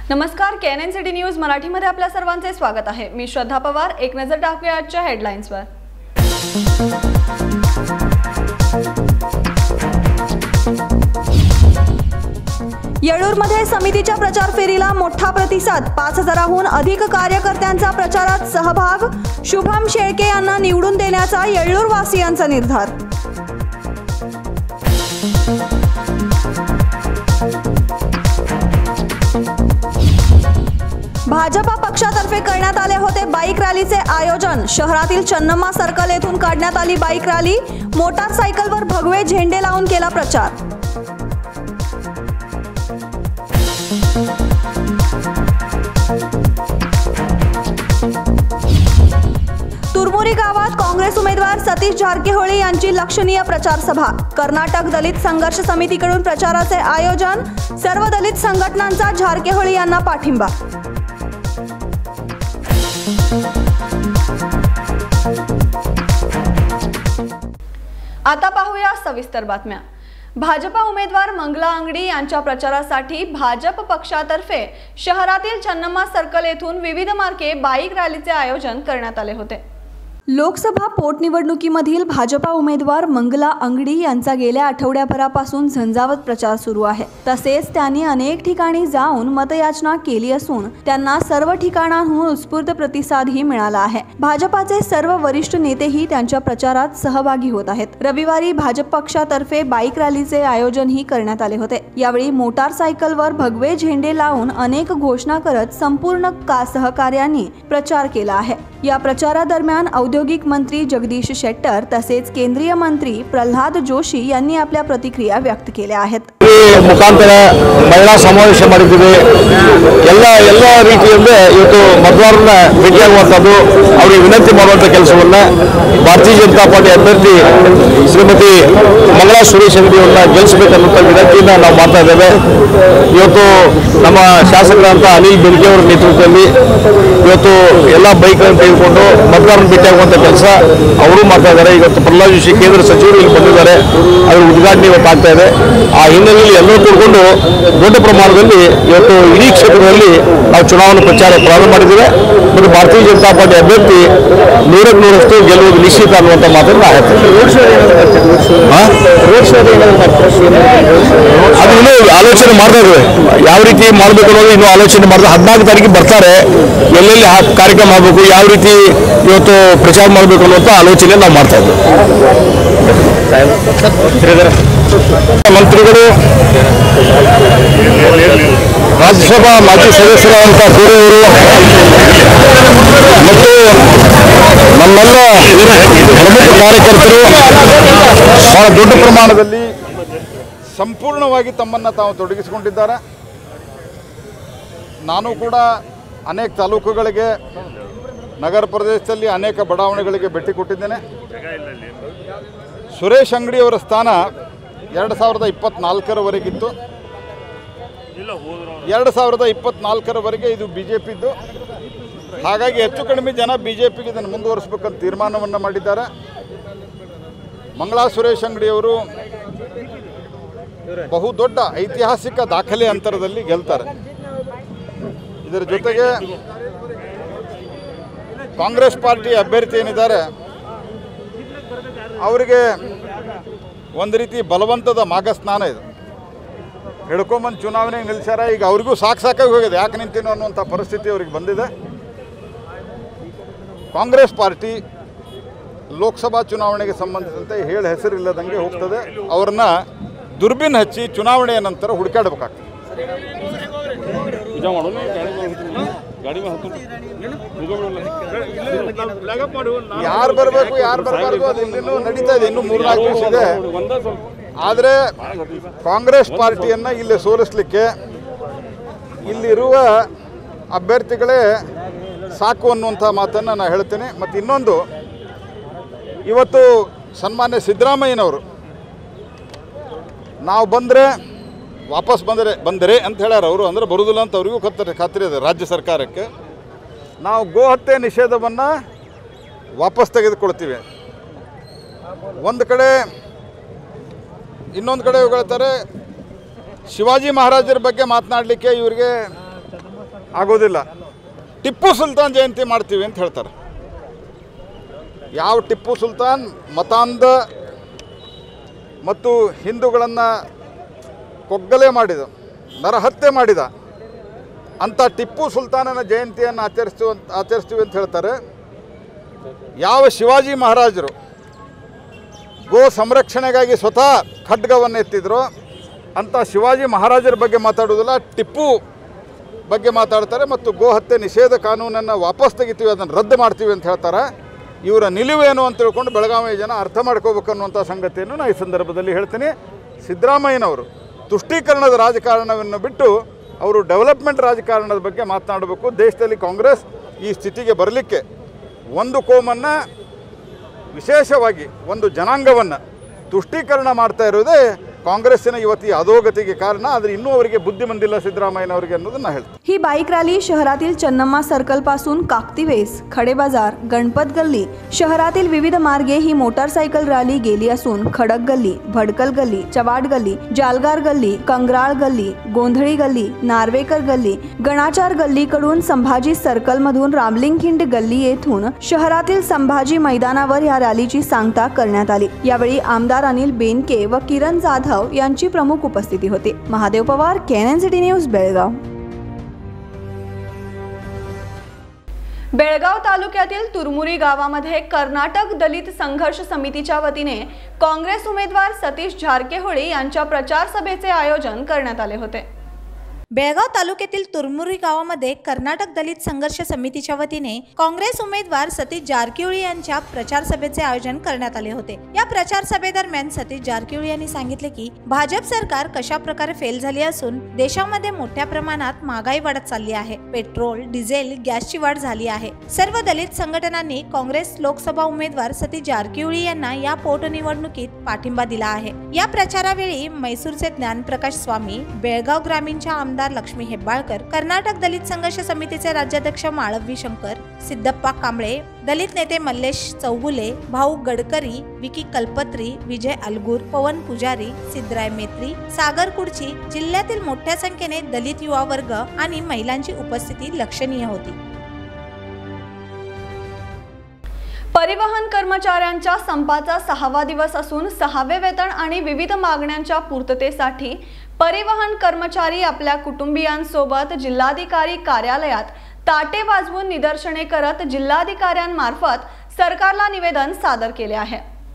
नमस्कार, KNN city news मराठीमध्ये आपल्या सर्वांचे स्वागत आहे। मी श्रद्धा पवार। एक नजर टाकूया आजच्या हेडलाईन्सवर। येळूरमध्ये समितीच्या प्रचार फेरीला मोठा प्रतिसाद। 5000हून अधिक कार्यकर्त्यांचा प्रचारात सहभाग। शुभम शेळके यांना निवडून देण्याचा येळूर वासियांचा निर्धार। भाजपा पक्षातर्फे करण्यात आले होते बाईक रॅलीचे आयोजन। शहरातील चन्नम्मा सर्कल येथून काढण्यात आली बाईक रॅली। मोटारसायकलवर भगवे झेंडे लावून केला प्रचार। तुरमुरी गावात काँग्रेस उमेदवार सतीश जारकीहोळी यांची लक्षणीय प्रचार सभा। कर्नाटक दलित संघर्ष समितीकडून प्रचाराचे आयोजन। सर्व दलित संघटनांचा जारकीहोळी यांना पाठिंबा। आता पाहूया सविस्तर बातम्या। भाजपा उमेदवार मंगला अंगडी यांच्या प्रचारासाठी भाजप पक्षातर्फे शहरातील चन्नम्मा सर्कल येथून विविध मार्गे बाईक रॅलीचे आयोजन करण्यात आले होते। लोकसभा पोटनिवडणुकीमधील भाजपा उमेदवार मंगला अंगडी यांचा गेल्या आठवड्याभरापासून झंझावत प्रचार सुरू आहे। तसेच त्यांनी अनेक ठिकाणी जाऊन मतयाचना केली असून त्यांना सर्व ठिकाणांहून उत्स्फूर्त प्रतिसादही मिळाला आहे। भाजपाचे सर्व वरिष्ठ नेतेही त्यांच्या प्रचारात सहभागी होत आहेत। रविवारी भाजप पक्षातर्फे बाईक रॅलीचे आयोजनही करण्यात आले होते। यावेळी मोटारसायकलवर भगवे झेंडे लावून अनेक घोषणा करत संपूर्ण सहकार्यांनी प्रचार केला आहे। या प्रचारादरम्यान औद्योगिक मंत्री जगदीश शेट्टर तसेच केंद्रीय मंत्री प्रल्हाद जोशी यांनी आपल्या प्रतिक्रिया व्यक्त केल्या आहेत। ಮುಖಾಂತರ ಮಹಿಳಾ ಸಮಾವೇಶ ಮಾಡಿದ್ದೀವಿ। ಎಲ್ಲ ರೀತಿಯಿಂದ ಇವತ್ತು ಮತದಾರರನ್ನ ಭೇಟಿಯಾಗುವಂಥದ್ದು, ಅವರಿಗೆ ವಿನಂತಿ ಮಾಡುವಂಥ ಕೆಲಸವನ್ನು ಭಾರತೀಯ ಜನತಾ ಪಾರ್ಟಿ ಅಭ್ಯರ್ಥಿ ಶ್ರೀಮತಿ ಮಂಗಳಾ ಸುರೇಶ್ ಅವರನ್ನ ಗೆಲ್ಲಿಸಬೇಕನ್ನುವಂಥ ವಿನಂತಿಯನ್ನು ನಾವು ಮಾಡ್ತಾ ಇದ್ದೇವೆ। ಇವತ್ತು ನಮ್ಮ ಶಾಸಕರಾದಂಥ ಅನಿಲ್ ಬೆನ್ಕೆ ಅವರ ನೇತೃತ್ವದಲ್ಲಿ ಇವತ್ತು ಎಲ್ಲ ಬೈಕ್ಗಳನ್ನು ತೆಗೆದುಕೊಂಡು ಮತದಾರರನ್ನ ಭೇಟಿಯಾಗುವಂಥ ಕೆಲಸ ಅವರು ಮಾಡ್ತಾ ಇದ್ದಾರೆ। ಇವತ್ತು ಪ್ರಲ್ಹಾದ್ ಜೋಶಿ ಕೇಂದ್ರ ಸಚಿವರು ಇಲ್ಲಿ ಬಂದಿದ್ದಾರೆ, ಅದರ ಉದ್ಘಾಟನೆ ಇವತ್ತು ಆಗ್ತಾ ಇದೆ। ಆ ಹಿನ್ನೆಲೆಯಲ್ಲಿ ಎಲ್ಲರೂ ಕೂಡಿಕೊಂಡು ದೊಡ್ಡ ಪ್ರಮಾಣದಲ್ಲಿ ಇವತ್ತು ಇಡೀ ಕ್ಷೇತ್ರದಲ್ಲಿ ನಾವು ಚುನಾವಣಾ ಪ್ರಚಾರ ಪ್ರಾರಂಭ ಮಾಡಿದ್ದೇವೆ ಮತ್ತು ಭಾರತೀಯ ಜನತಾ ಪಾರ್ಟಿ ಅಭ್ಯರ್ಥಿ 100% ಗೆಲ್ಲುವುದು ನಿಶ್ಚಿತ ಅನ್ನುವಂಥ ಮಾತನ್ನು ಅದು ಇನ್ನೂ ಆಲೋಚನೆ ಮಾಡ್ತಾ ಇದ್ದೇವೆ, ಯಾವ ರೀತಿ ಮಾಡಬೇಕು ಅನ್ನೋದು ಇನ್ನೂ ಆಲೋಚನೆ ಮಾಡಿದ್ರೆ 14 ತಾರೀಕಿಗೆ ಬರ್ತಾರೆ, ಎಲ್ಲೆಲ್ಲಿ ಕಾರ್ಯಕ್ರಮ ಆಗಬೇಕು, ಯಾವ ರೀತಿ ಇವತ್ತು ಪ್ರಚಾರ ಮಾಡಬೇಕು ಅನ್ನುವಂಥ ಆಲೋಚನೆ ನಾವು ಮಾಡ್ತಾ ಇದ್ದೇವೆ। ಮಂತ್ರಿಗಳು, ರಾಜ್ಯಸಭಾ ಮಾಜಿ ಸದಸ್ಯರಾದಂಥ ಗೌರವರು ಮತ್ತು ನಮ್ಮೆಲ್ಲ ಪ್ರಮುಖ ಕಾರ್ಯಕರ್ತರು ಬಹಳ ದೊಡ್ಡ ಪ್ರಮಾಣದಲ್ಲಿ ಸಂಪೂರ್ಣವಾಗಿ ತಮ್ಮನ್ನು ತಾವು ತೊಡಗಿಸಿಕೊಂಡಿದ್ದಾರೆ। ನಾನು ಕೂಡ ಅನೇಕ ತಾಲೂಕುಗಳಿಗೆ, ನಗರ ಪ್ರದೇಶದಲ್ಲಿ ಅನೇಕ ಬಡಾವಣೆಗಳಿಗೆ ಭೇಟಿ ಕೊಟ್ಟಿದ್ದೇನೆ। ಸುರೇಶ್ ಅಂಗಡಿ ಅವರ ಸ್ಥಾನ 2024ರವರೆಗಿತ್ತು, 2024ರವರೆಗೆ ಇದು ಬಿಜೆಪಿದ್ದು, ಹಾಗಾಗಿ ಹೆಚ್ಚು ಕಡಿಮೆ ಜನ ಬಿಜೆಪಿಗೆ ಇದನ್ನು ಮುಂದುವರಿಸಬೇಕಂತ ತೀರ್ಮಾನವನ್ನು ಮಾಡಿದ್ದಾರೆ। ಮಂಗಳಾ ಸುರೇಶ್ ಅಂಗಡಿಯವರು ಬಹುದೊಡ್ಡ ಐತಿಹಾಸಿಕ ದಾಖಲೆ ಅಂತರದಲ್ಲಿ ಗೆಲ್ತಾರೆ। ಇದರ ಜೊತೆಗೆ ಕಾಂಗ್ರೆಸ್ ಪಾರ್ಟಿ ಅಭ್ಯರ್ಥಿ ಏನಿದ್ದಾರೆ ಅವರಿಗೆ ಒಂದು ರೀತಿ ಬಲವಂತದ ಮಾಘಸ್ನಾನ ಇದು, ಹಿಡ್ಕೊಂಬಂದು ಚುನಾವಣೆಗೆ ನಿಲ್ಲಿಸ್ಯಾರ। ಈಗ ಅವ್ರಿಗೂ ಸಾಕಾಗಿ ಹೋಗಿದೆ, ಯಾಕೆ ನಿಂತೀನೋ ಅನ್ನುವಂಥ ಪರಿಸ್ಥಿತಿ ಅವ್ರಿಗೆ ಬಂದಿದೆ। ಕಾಂಗ್ರೆಸ್ ಪಾರ್ಟಿ ಲೋಕಸಭಾ ಚುನಾವಣೆಗೆ ಸಂಬಂಧಿಸಿದಂತೆ ಹೇಳಿ ಹೆಸರಿಲ್ಲದಂಗೆ ಹೋಗ್ತದೆ, ಅವ್ರನ್ನ ದುರ್ಬಿನ್ ಹಚ್ಚಿ ಚುನಾವಣೆಯ ನಂತರ ಹುಡುಕಾಡಬೇಕಾಗ್ತದೆ। ಯಾರು ಬರಬೇಕು ಯಾರು ಬರಬಾರ್ದು ಅದು ಇನ್ನೂ ನಡೀತಾ ಇದೆ, ಇನ್ನೂ 3-4 ದಿವಸ ಇದೆ। ಆದರೆ ಕಾಂಗ್ರೆಸ್ ಪಾರ್ಟಿಯನ್ನು ಇಲ್ಲಿ ಸೋಲಿಸಲಿಕ್ಕೆ ಇಲ್ಲಿರುವ ಅಭ್ಯರ್ಥಿಗಳೇ ಸಾಕು ಅನ್ನುವಂಥ ಮಾತನ್ನು ನಾನು ಹೇಳ್ತೇನೆ। ಮತ್ತು ಇನ್ನೊಂದು, ಇವತ್ತು ಸನ್ಮಾನ್ಯ ಸಿದ್ದರಾಮಯ್ಯನವರು ನಾವು ಬಂದರೆ ವಾಪಸ್ ಬಂದರೆ ಅಂತ ಹೇಳ್ಯಾರ ಅವರು, ಅಂದರೆ ಬರುವುದಿಲ್ಲ ಅಂತ ಅವರಿಗೂ ಖಾತ್ರಿ ಇದೆ ರಾಜ್ಯ ಸರ್ಕಾರಕ್ಕೆ। ನಾವು ಗೋಹತ್ಯೆ ನಿಷೇಧವನ್ನು ವಾಪಸ್ ತೆಗೆದುಕೊಳ್ತೀವಿ ಒಂದು ಕಡೆ, ಇನ್ನೊಂದು ಕಡೆ ಹೇಳ್ತಾರೆ ಶಿವಾಜಿ ಮಹಾರಾಜರ ಬಗ್ಗೆ ಮಾತನಾಡಲಿಕ್ಕೆ ಇವರಿಗೆ ಆಗೋದಿಲ್ಲ. ಟಿಪ್ಪು ಸುಲ್ತಾನ್ ಜಯಂತಿ ಮಾಡ್ತೀವಿ ಅಂತ ಹೇಳ್ತಾರೆ. ಯಾವ ಟಿಪ್ಪು ಸುಲ್ತಾನ್ ಮತಾಂಧ ಮತ್ತು ಹಿಂದೂಗಳನ್ನು ಕೊಗ್ಗಲೆ ಮಾಡಿದ, ನರಹತ್ಯೆ ಮಾಡಿದ ಅಂಥ ಟಿಪ್ಪು ಸುಲ್ತಾನನ ಜಯಂತಿಯನ್ನು ಆಚರಿಸ್ತೀವಿ ಅಂತ ಹೇಳ್ತಾರೆ. ಯಾವ ಶಿವಾಜಿ ಮಹಾರಾಜರು ಗೋ ಸಂರಕ್ಷಣೆಗಾಗಿ ಸ್ವತಃ ಖಡ್ಗವನ್ನು ಎತ್ತಿದ್ರು ಅಂಥ ಶಿವಾಜಿ ಮಹಾರಾಜರ ಬಗ್ಗೆ ಮಾತಾಡೋದಿಲ್ಲ, ಟಿಪ್ಪು ಬಗ್ಗೆ ಮಾತಾಡ್ತಾರೆ ಮತ್ತು ಗೋ ಹತ್ಯೆ ನಿಷೇಧ ಕಾನೂನನ್ನು ವಾಪಸ್ ತೆಗಿತೀವಿ, ಅದನ್ನು ರದ್ದು ಮಾಡ್ತೀವಿ ಅಂತ ಹೇಳ್ತಾರೆ. ಇವರ ನಿಲುವೇನು ಅಂತ ತಿಳ್ಕೊಂಡು ಬೆಳಗಾವಿ ಜನ ಅರ್ಥ ಮಾಡ್ಕೋಬೇಕು ಅನ್ನುವಂಥ ಸಂಗತಿಯನ್ನು ನಾನು ಈ ಸಂದರ್ಭದಲ್ಲಿ ಹೇಳ್ತೀನಿ. ಸಿದ್ದರಾಮಯ್ಯನವರು ತುಷ್ಟೀಕರಣದ ರಾಜಕಾರಣವನ್ನು ಬಿಟ್ಟು ಅವರು ಡೆವಲಪ್ಮೆಂಟ್ ರಾಜಕಾರಣದ ಬಗ್ಗೆ ಮಾತನಾಡಬೇಕು. ದೇಶದಲ್ಲಿ ಕಾಂಗ್ರೆಸ್ ಈ ಸ್ಥಿತಿಗೆ ಬರಲಿಕ್ಕೆ ಒಂದು ಕೋಮನ್ನು, ವಿಶೇಷವಾಗಿ ಒಂದು ಜನಾಂಗವನ್ನು ತುಷ್ಟೀಕರಣ ಮಾಡ್ತಾ ಇರೋದೇ ಕಾಂಗ್ರೆಸ್ಸಿನ ಇವತ್ತಿನ अधोगतीಗೆ ಕಾರಣ. ಆದರೆ ಇನ್ನೂ ಅವರಿಗೆ बुद्धी ಬಂದಿಲ್ಲ ಸಿದ್ದರಾಮಯ್ಯನವರಿಗೆ ಅನ್ನೋದನ್ನ ಹೇಳ್ತೀನಿ. ही बाईक रॅली शहरातील चन्नम्मा सर्कल पासून काकतीवेस, खडे बाजार, गणपत गल्ली, शहरातील विविध मार्गे ही मोटारसायकल रॅली गेली असून खडक गल्ली, भडकल गल्ली, चवाड गल्ली, जालगार गल्ली, कंगराळ गल्ली, गोंधळी गल्ली, नार्वेकर गल्ली, गणाचार गल्लीकडून संभाजी सर्कल मधून रामलिंगखिंड गल्ली येथून शहरातील संभाजी मैदानावर या रॅलीची सांगता करण्यात आली. यावेळी आमदार अनिल बेनके व किरण जाधव यांची प्रमुख उपस्थिती होती. Mahadev Pawar, KNN news, Belgaum. बेळगाव तालुक्यातील तुरमुरी गावामध्ये कर्नाटक दलित संघर्ष समितीच्या वतीने काँग्रेस उमेदवार सतीश जारकेहोळी यांच्या प्रचार सभेचे आयोजन करण्यात आले होते. बेळगाव तालुक्यातील तुरमुरी गावामध्ये कर्नाटक दलित संघर्ष समितीच्या वतीने काँग्रेस उमेदवार सतीश जारकिहोळी यांच्या प्रचार सभेचे आयोजन करण्यात आले होते. या प्रचार सभेदरम्यान सतीश जारकिहोळी यांनी सांगितले की भाजप सरकार कशा प्रकारे फेल झाली असून देशामध्ये मोठ्या प्रमाणात महागाई वाढत चालली आहे. पेट्रोल, डिझेल, गॅसची वाढ झाली आहे. सर्व दलित संघटनांनी काँग्रेस लोकसभा उमेदवार सतीश जारकिहोळी यांना या पोटनिवडणुकीत पाठिंबा दिला आहे. या प्रचारावेळी मैसूरचे ज्ञानप्रकाश स्वामी, बेळगाव ग्रामीणच्या आमदार लक्ष्मी हेब्बाळकर, कर्नाटक दलित संघर्ष समितीचे राज्याध्यक्ष माळवी शंकर, सिद्धप्पा कांबळे, दलित नेते मल्लेश चौगुले, भाऊ गडकरी, विकी कल्पत्री, विजय अलगूर, पवन पुजारी, सिद्धराय मेत्री, सागर कुडची, जिल्ह्यातील मोठ्या संख्येने दलित युवा वर्ग आणि महिलांची उपस्थिती लक्षणीय होती. परिवहन कर्मचाऱ्यांच्या संपाचा 6वा दिवस असून 6वे वेतन आणि विविध मागण्यांच्या पूर्ततेसाठी परिवहन कर्मचारी आपल्या कुटुंबियांसोबत जिल्हाधिकारी कार्यालयात ताटे वाजवून निदर्शने करत जिल्हाधिकाऱ्यांमार्फत सरकारला निवेदन सादर केले आहे.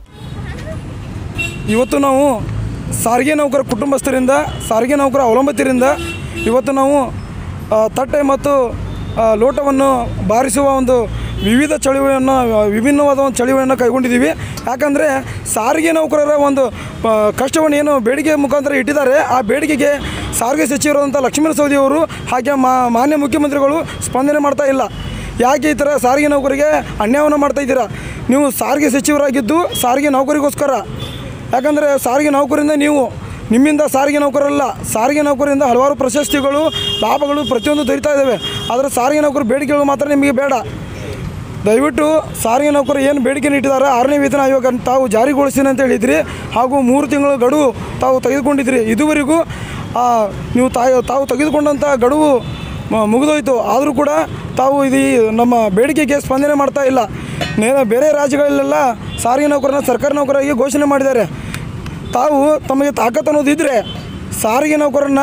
ಇವತ್ತು ನಾವು ಸಾರಿಗೆ ನೌಕರ ಕುಟುಂಬಸ್ಥರಿಂದ, ಸಾರಿಗೆ ನೌಕರ ಅವಲಂಬಿತರಿಂದ ಇವತ್ತು ನಾವು ತಟ್ಟೆ ಮತ್ತು ಲೋಟವನ್ನು ಬಾರಿಸುವ ಒಂದು ವಿವಿಧ ಚಳುವಳಿಯನ್ನು, ವಿಭಿನ್ನವಾದ ಒಂದು ಚಳುವಳಿಯನ್ನು ಕೈಗೊಂಡಿದ್ದೀವಿ. ಯಾಕಂದರೆ ಸಾರಿಗೆ ನೌಕರರ ಒಂದು ಕಷ್ಟವನ್ನು ಏನು ಬೇಡಿಕೆ ಮುಖಾಂತರ ಇಟ್ಟಿದ್ದಾರೆ, ಆ ಬೇಡಿಕೆಗೆ ಸಾರಿಗೆ ಸಚಿವರಾದಂಥ ಲಕ್ಷ್ಮಣ ಸವದಿ ಅವರು ಹಾಗೆ ಮಾನ್ಯ ಮುಖ್ಯಮಂತ್ರಿಗಳು ಸ್ಪಂದನೆ ಮಾಡ್ತಾ ಇಲ್ಲ. ಯಾಕೆ ಈ ಥರ ಸಾರಿಗೆ ನೌಕರಿಗೆ ಅನ್ಯಾಯವನ್ನು ಮಾಡ್ತಾಯಿದ್ದೀರಾ? ನೀವು ಸಾರಿಗೆ ಸಚಿವರಾಗಿದ್ದು ಸಾರಿಗೆ ನೌಕರಿಗೋಸ್ಕರ. ಯಾಕಂದರೆ ಸಾರಿಗೆ ನೌಕರಿಂದ ನಿಮ್ಮಿಂದ ಸಾರಿಗೆ ನೌಕರಲ್ಲ, ಸಾರಿಗೆ ನೌಕರಿಂದ ಹಲವಾರು ಪ್ರಶಸ್ತಿಗಳು, ಲಾಭಗಳು ಪ್ರತಿಯೊಂದು ದೊರೀತಾ ಇದ್ದಾವೆ. ಆದರೆ ಸಾರಿಗೆ ನೌಕರು ಬೇಡಿಕೆಗಳು ಮಾತ್ರ ನಿಮಗೆ ಬೇಡ. ದಯವಿಟ್ಟು ಸಾರಿಗೆ ನೌಕರು ಏನು ಬೇಡಿಕೆ ಇಟ್ಟಿದ್ದಾರೆ 6ನೇ ವೇತನ ಆಯೋಗ ತಾವು ಜಾರಿಗೊಳಿಸ್ತೀನಿ ಅಂತ ಹೇಳಿದ್ರಿ, ಹಾಗೂ 3 ತಿಂಗಳ ಗಡುವು ತಾವು ತೆಗೆದುಕೊಂಡಿದ್ರಿ. ಇದುವರೆಗೂ ತಾವು ತೆಗೆದುಕೊಂಡಂಥ ಗಡುವು ಮುಗಿದೋಯ್ತು. ಆದರೂ ಕೂಡ ತಾವು ನಮ್ಮ ಬೇಡಿಕೆಗೆ ಸ್ಪಂದನೆ ಮಾಡ್ತಾ ಇಲ್ಲ. ಬೇರೆ ರಾಜ್ಯಗಳಲ್ಲೆಲ್ಲ ಸಾರಿಗೆ ನೌಕರನ್ನ ಸರ್ಕಾರಿ ನೌಕರರಾಗಿ ಘೋಷಣೆ ಮಾಡಿದ್ದಾರೆ. ತಾವು ತಮಗೆ ತಾಕತ್ತು ಅನ್ನೋದಿದ್ದರೆ ಸಾರಿಗೆ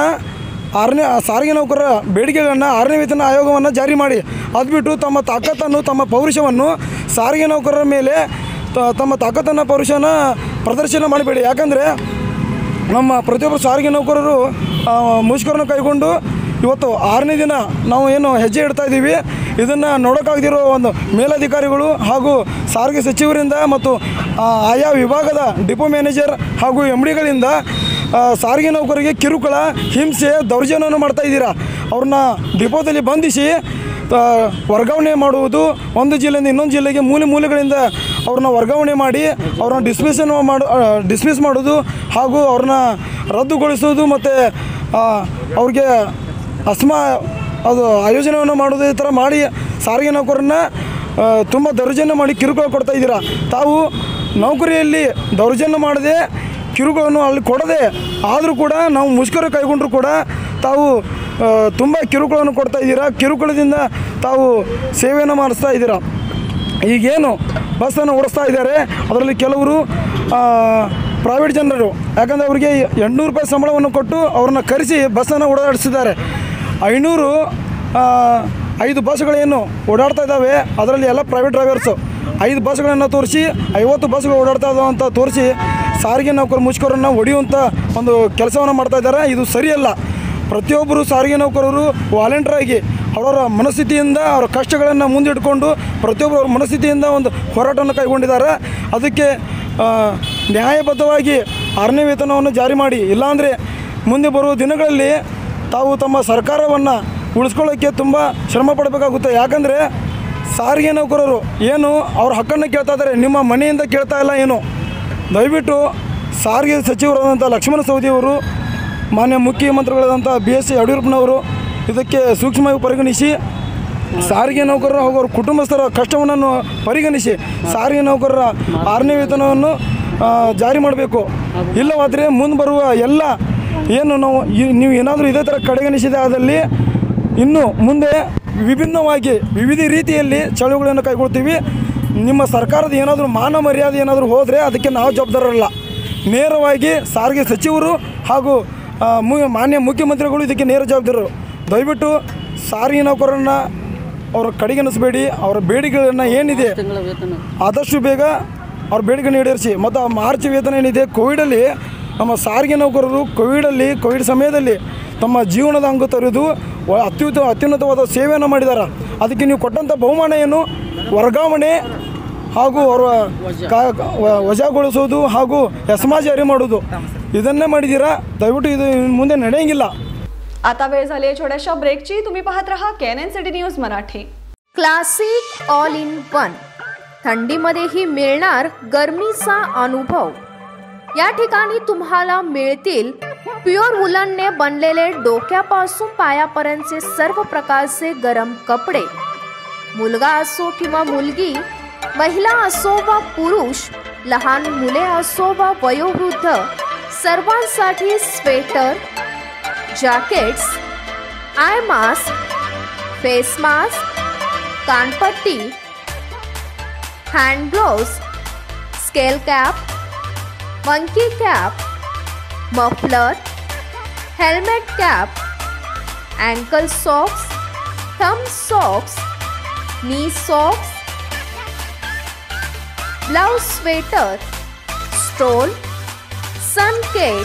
ನೌಕರರ ಬೇಡಿಕೆಗಳನ್ನು 6ನೇ ವೇತನ ಆಯೋಗವನ್ನು ಜಾರಿ ಮಾಡಿ, ಅದು ಬಿಟ್ಟು ತಮ್ಮ ತಾಕತ್ತನ್ನು, ತಮ್ಮ ಪೌರುಷವನ್ನು ಸಾರಿಗೆ ನೌಕರರ ಮೇಲೆ ತಮ್ಮ ತಾಕತ್ತನ್ನು, ಪೌರುಷವನ್ನು ಪ್ರದರ್ಶನ ಮಾಡಬೇಡಿ. ಯಾಕಂದರೆ ನಮ್ಮ ಪ್ರತಿಯೊಬ್ಬರು ಸಾರಿಗೆ ನೌಕರರು ಮುಷ್ಕರನ್ನು ಕೈಗೊಂಡು ಇವತ್ತು 6ನೇ ದಿನ ನಾವು ಏನು ಹೆಜ್ಜೆ ಇಡ್ತಾ ಇದ್ದೀವಿ. ಇದನ್ನು ನೋಡೋಕ್ಕಾಗದಿರೋ ಒಂದು ಮೇಲಧಿಕಾರಿಗಳು ಹಾಗೂ ಸಾರಿಗೆ ಸಚಿವರಿಂದ ಮತ್ತು ಆಯಾ ವಿಭಾಗದ ಡಿಪೋ ಮ್ಯಾನೇಜರ್ ಹಾಗೂ MDಗಳಿಂದ ಸಾರಿಗೆ ನೌಕರಿಗೆ ಕಿರುಕುಳ, ಹಿಂಸೆ, ದೌರ್ಜನ್ಯವನ್ನು ಮಾಡ್ತಾ ಇದ್ದೀರಾ. ಅವ್ರನ್ನ ಡಿಪೋದಲ್ಲಿ ಬಂಧಿಸಿ ವರ್ಗಾವಣೆ ಮಾಡುವುದು, ಒಂದು ಜಿಲ್ಲೆಯಿಂದ ಇನ್ನೊಂದು ಜಿಲ್ಲೆಗೆ ಮೂಲೆಗಳಿಂದ ಅವ್ರನ್ನ ವರ್ಗಾವಣೆ ಮಾಡಿ ಅವ್ರನ್ನ ಡಿಸ್ಮಿಸ್ ಮಾಡೋದು ಹಾಗೂ ಅವ್ರನ್ನ ರದ್ದುಗೊಳಿಸೋದು ಮತ್ತು ಅವ್ರಿಗೆ ಆಯೋಜನೆಯನ್ನು ಮಾಡೋದು, ಈ ಥರ ಮಾಡಿ ಸಾರಿಗೆ ನೌಕರನ್ನ ತುಂಬ ದೌರ್ಜನ್ಯ ಮಾಡಿ ಕಿರುಕುಳ ಕೊಡ್ತಾ ಇದ್ದೀರಾ. ತಾವು ನೌಕರಿಯಲ್ಲಿ ದೌರ್ಜನ್ಯ ಮಾಡದೆ, ಕಿರುಕುಳನ್ನು ಅಲ್ಲಿ ಕೊಡದೆ, ಆದರೂ ಕೂಡ ನಾವು ಮುಷ್ಕರ ಕೈಗೊಂಡ್ರೂ ಕೂಡ ತಾವು ತುಂಬ ಕಿರುಕುಳವನ್ನು ಕೊಡ್ತಾ ಇದ್ದೀರಾ. ಕಿರುಕುಳದಿಂದ ತಾವು ಸೇವೆಯನ್ನು ಮಾಡಿಸ್ತಾ ಇದ್ದೀರಾ. ಈಗೇನು ಬಸ್ಸನ್ನು ಓಡಿಸ್ತಾ ಇದ್ದಾರೆ ಅದರಲ್ಲಿ ಕೆಲವರು ಪ್ರೈವೇಟ್ ಜನರು, ಯಾಕಂದರೆ ಅವರಿಗೆ 800 ರೂಪಾಯಿ ಸಂಬಳವನ್ನು ಕೊಟ್ಟು ಅವ್ರನ್ನ ಕರೆಸಿ ಬಸ್ಸನ್ನು ಓಡಾಡಿಸಿದ್ದಾರೆ. 5 ಬಸ್ಗಳೇನು ಓಡಾಡ್ತಾ ಇದ್ದಾವೆ ಅದರಲ್ಲಿ ಎಲ್ಲ ಪ್ರೈವೇಟ್ ಡ್ರೈವರ್ಸು. 5 ಬಸ್ಗಳನ್ನು ತೋರಿಸಿ 50 ಬಸ್ಗಳು ಓಡಾಡ್ತಾ ಇದ್ದಾವೆ ಅಂತ ತೋರಿಸಿ ಸಾರಿಗೆ ನೌಕರು ಮುಷ್ಕರನ್ನು ಹೊಡೆಯುವಂಥ ಒಂದು ಕೆಲಸವನ್ನು ಮಾಡ್ತಾ ಇದ್ದಾರೆ. ಇದು ಸರಿಯಲ್ಲ. ಪ್ರತಿಯೊಬ್ಬರು ಸಾರಿಗೆ ನೌಕರರು ವಾಲಂಟಿಯರಾಗಿ ಅವರ ಮನಸ್ಥಿತಿಯಿಂದ ಅವರ ಕಷ್ಟಗಳನ್ನು ಮುಂದಿಟ್ಕೊಂಡು ಪ್ರತಿಯೊಬ್ಬರು ಅವ್ರ ಮನಸ್ಥಿತಿಯಿಂದ ಒಂದು ಹೋರಾಟವನ್ನು ಕೈಗೊಂಡಿದ್ದಾರೆ. ಅದಕ್ಕೆ ನ್ಯಾಯಬದ್ಧವಾಗಿ 6ನೇ ವೇತನವನ್ನು ಜಾರಿ ಮಾಡಿ, ಇಲ್ಲಾಂದರೆ ಮುಂದೆ ಬರುವ ದಿನಗಳಲ್ಲಿ ತಾವು ತಮ್ಮ ಸರ್ಕಾರವನ್ನು ಉಳಿಸ್ಕೊಳ್ಳೋಕ್ಕೆ ತುಂಬ ಶ್ರಮ ಪಡಬೇಕಾಗುತ್ತೆ. ಯಾಕಂದರೆ ಸಾರಿಗೆ ನೌಕರರು ಏನು ಅವ್ರ ಹಕ್ಕನ್ನು ಕೇಳ್ತಾ ಇದ್ದಾರೆ, ನಿಮ್ಮ ಮನೆಯಿಂದ ಕೇಳ್ತಾ ಇಲ್ಲ ಏನು. ದಯವಿಟ್ಟು ಸಾರಿಗೆ ಸಚಿವರಾದಂಥ ಲಕ್ಷ್ಮಣ ಸವದಿಯವರು, ಮಾನ್ಯ ಮುಖ್ಯಮಂತ್ರಿಗಳಾದಂಥ BS ಯಡಿಯೂರಪ್ಪನವರು ಇದಕ್ಕೆ ಸೂಕ್ಷ್ಮವಾಗಿ ಪರಿಗಣಿಸಿ ಸಾರಿಗೆ ನೌಕರರ ಹಾಗೂ ಅವ್ರ ಕುಟುಂಬಸ್ಥರ ಕಷ್ಟವನ್ನು ಪರಿಗಣಿಸಿ ಸಾರಿಗೆ ನೌಕರರ 6ನೇ ವೇತನವನ್ನು ಜಾರಿ ಮಾಡಬೇಕು. ಇಲ್ಲವಾದರೆ ಮುಂದೆ ಬರುವ ಎಲ್ಲ ಏನು ನೀವು ಏನಾದರೂ ಇದೇ ಥರ ಕಡೆಗಣಿಸಿದೆ ಆದಲ್ಲಿ ಇನ್ನು ಮುಂದೆ ವಿಭಿನ್ನವಾಗಿ ವಿವಿಧ ರೀತಿಯಲ್ಲಿ ಚಳುವಳಿಯನ್ನು ಕೈಗೊಳ್ತೀವಿ. ನಿಮ್ಮ ಸರ್ಕಾರದ ಏನಾದರೂ ಮಾನ ಮರ್ಯಾದೆ ಏನಾದರೂ ಹೋದರೆ ಅದಕ್ಕೆ ನಾವು ಜವಾಬ್ದಾರರಲ್ಲ. ನೇರವಾಗಿ ಸಾರಿಗೆ ಸಚಿವರು ಹಾಗೂ ಮಾನ್ಯ ಮುಖ್ಯಮಂತ್ರಿಗಳು ಇದಕ್ಕೆ ನೇರ ಜವಾಬ್ದಾರರು. ದಯವಿಟ್ಟು ಸಾರಿಗೆ ನೌಕರರನ್ನು ಅವರ ಕಡೆಗಣಿಸಬೇಡಿ. ಅವರ ಬೇಡಿಕೆಗಳನ್ನು ಏನಿದೆ ಆದಷ್ಟು ಬೇಗ ಅವ್ರ ಬೇಡಿಕೆಯನ್ನು ಈಡೇರಿಸಿ. ಮತ್ತು ಆ ಮಾರ್ಚ್ ವೇತನ ಏನಿದೆ, ಕೋವಿಡಲ್ಲಿ ನಮ್ಮ ಸಾರಿಗೆ ನೌಕರರು ಕೋವಿಡ್ ಸಮಯದಲ್ಲಿ ತಮ್ಮ ಜೀವನದ ಅಂಗ ತೊರೆದು ಅತ್ಯುನ್ನತವಾದ ಸೇವೆಯನ್ನು ಮಾಡಿದ್ದಾರೆ. ಅದಕ್ಕೆ ನೀವು ಕೊಟ್ಟಂಥ ಬಹುಮಾನ ಏನು, ವರ್ಗಾವಣೆ ಹಾಗೂ ಅವರ ವಜಾಗೊಳಿಸೋದು ಹಾಗೂ ಎಸ್ಮಾ ಜಾರಿ ಮಾಡೋದು, ಇದನ್ನೇ ಮಾಡಿದ್ದೀರಾ. दयविಟ್ಟು ಇದು ಮುಂದೆ ನಡೆಯಂಗಿಲ್ಲ. आता वेळ झाली आहे छोट्याशा ब्रेकची. तुम्ही पाहत रहा KNN city news Marathi. Classic all in one, थंडीमध्येही मिळणार गरमीचा अनुभव. या ठिकाणी तुम्हाला मिळतील प्युअर वुलनने बनलेले डोक्यापासून पायापर्यंतचे सर्व प्रकारचे गरम कपडे. मुलगा असो किंवा मुलगी, महिला असो वा पुरुष, लहान मुले असो वा वयोवृद्ध, सर्वांसाठी sweater, jackets, eye mask, face mask, कानपट्टी, hand gloves, skull cap, monkey cap, muffler, helmet cap, ankle socks, thumb socks, knee socks, blouse sweater, stole, sun केट,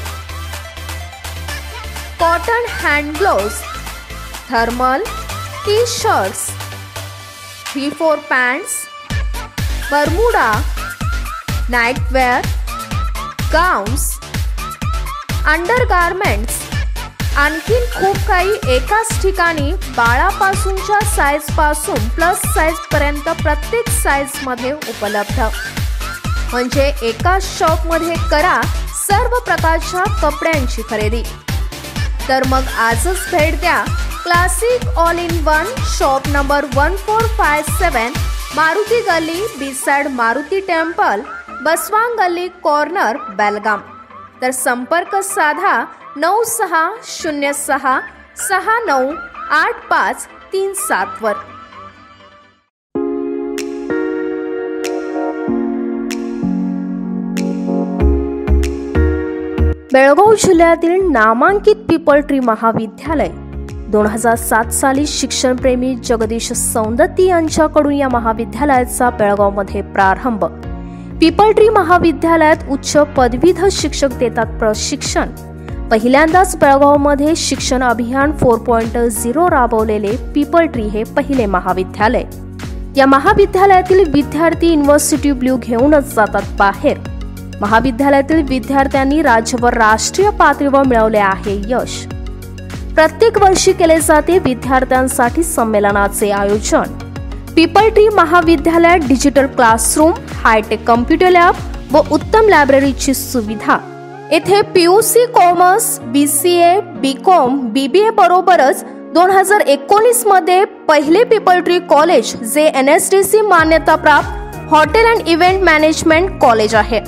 cotton hand gloves, thermal, T-shirts, 3/4 pants, Bermuda, nightwear, gowns, undergarments, आणखीन खूप काही एकाच ठिकाणी बाळापासूनच्या साईजपासून plus साईजपर्यंत प्रत्येक साईजमध्ये उपलब्ध. म्हणजे एकाच शॉपमध्ये करा सर्व प्रकारच्या कपड्यांची खरेदी. तर मग आजच भेट द्या classic all in one, shop number 1457, Maruti Galli, beside Maruti temple, Basavan गल्ली कॉर्नर, बेलगाम. तर संपर्क साधा 9606698537 वर. बेळगाव जिल्ह्यातील नामांकित पीपल ट्री महाविद्यालय 2007 साली शिक्षणप्रेमी जगदीश सौंदत्ती यांच्याकडून या महाविद्यालयाचा बेळगावमध्ये प्रारंभ. पीपल ट्री महाविद्यालयात उच्च पदवीधर शिक्षक देतात प्रशिक्षण. पहिल्यांदाच बेळगावमध्ये शिक्षण अभियान 4.0 राबवलेले पीपल ट्री हे पहिले महाविद्यालय. या महाविद्यालयातील विद्यार्थी युनिव्हर्सिटी ब्ल्यू घेऊनच जातात बाहेर. महाविद्यालयातील विद्यार्थ्यांनी राज्य व राष्ट्रीय पातळीवर मिळवले आहे यश. प्रत्येक वर्षी केले जाते विद्यार्थ्यांसाठी संमेलनाचे आयोजन. पीपल ट्री महाविद्यालयात digital classroom, hi-tech computer lab व उत्तम लायब्ररीची सुविधा. येथे PUC commerce, BCA, BCom, BBA बरोबरच 2019 मध्ये पहिले पीपल ट्री कॉलेज जे NSDC मान्यता प्राप्त hotel and event management college आहे.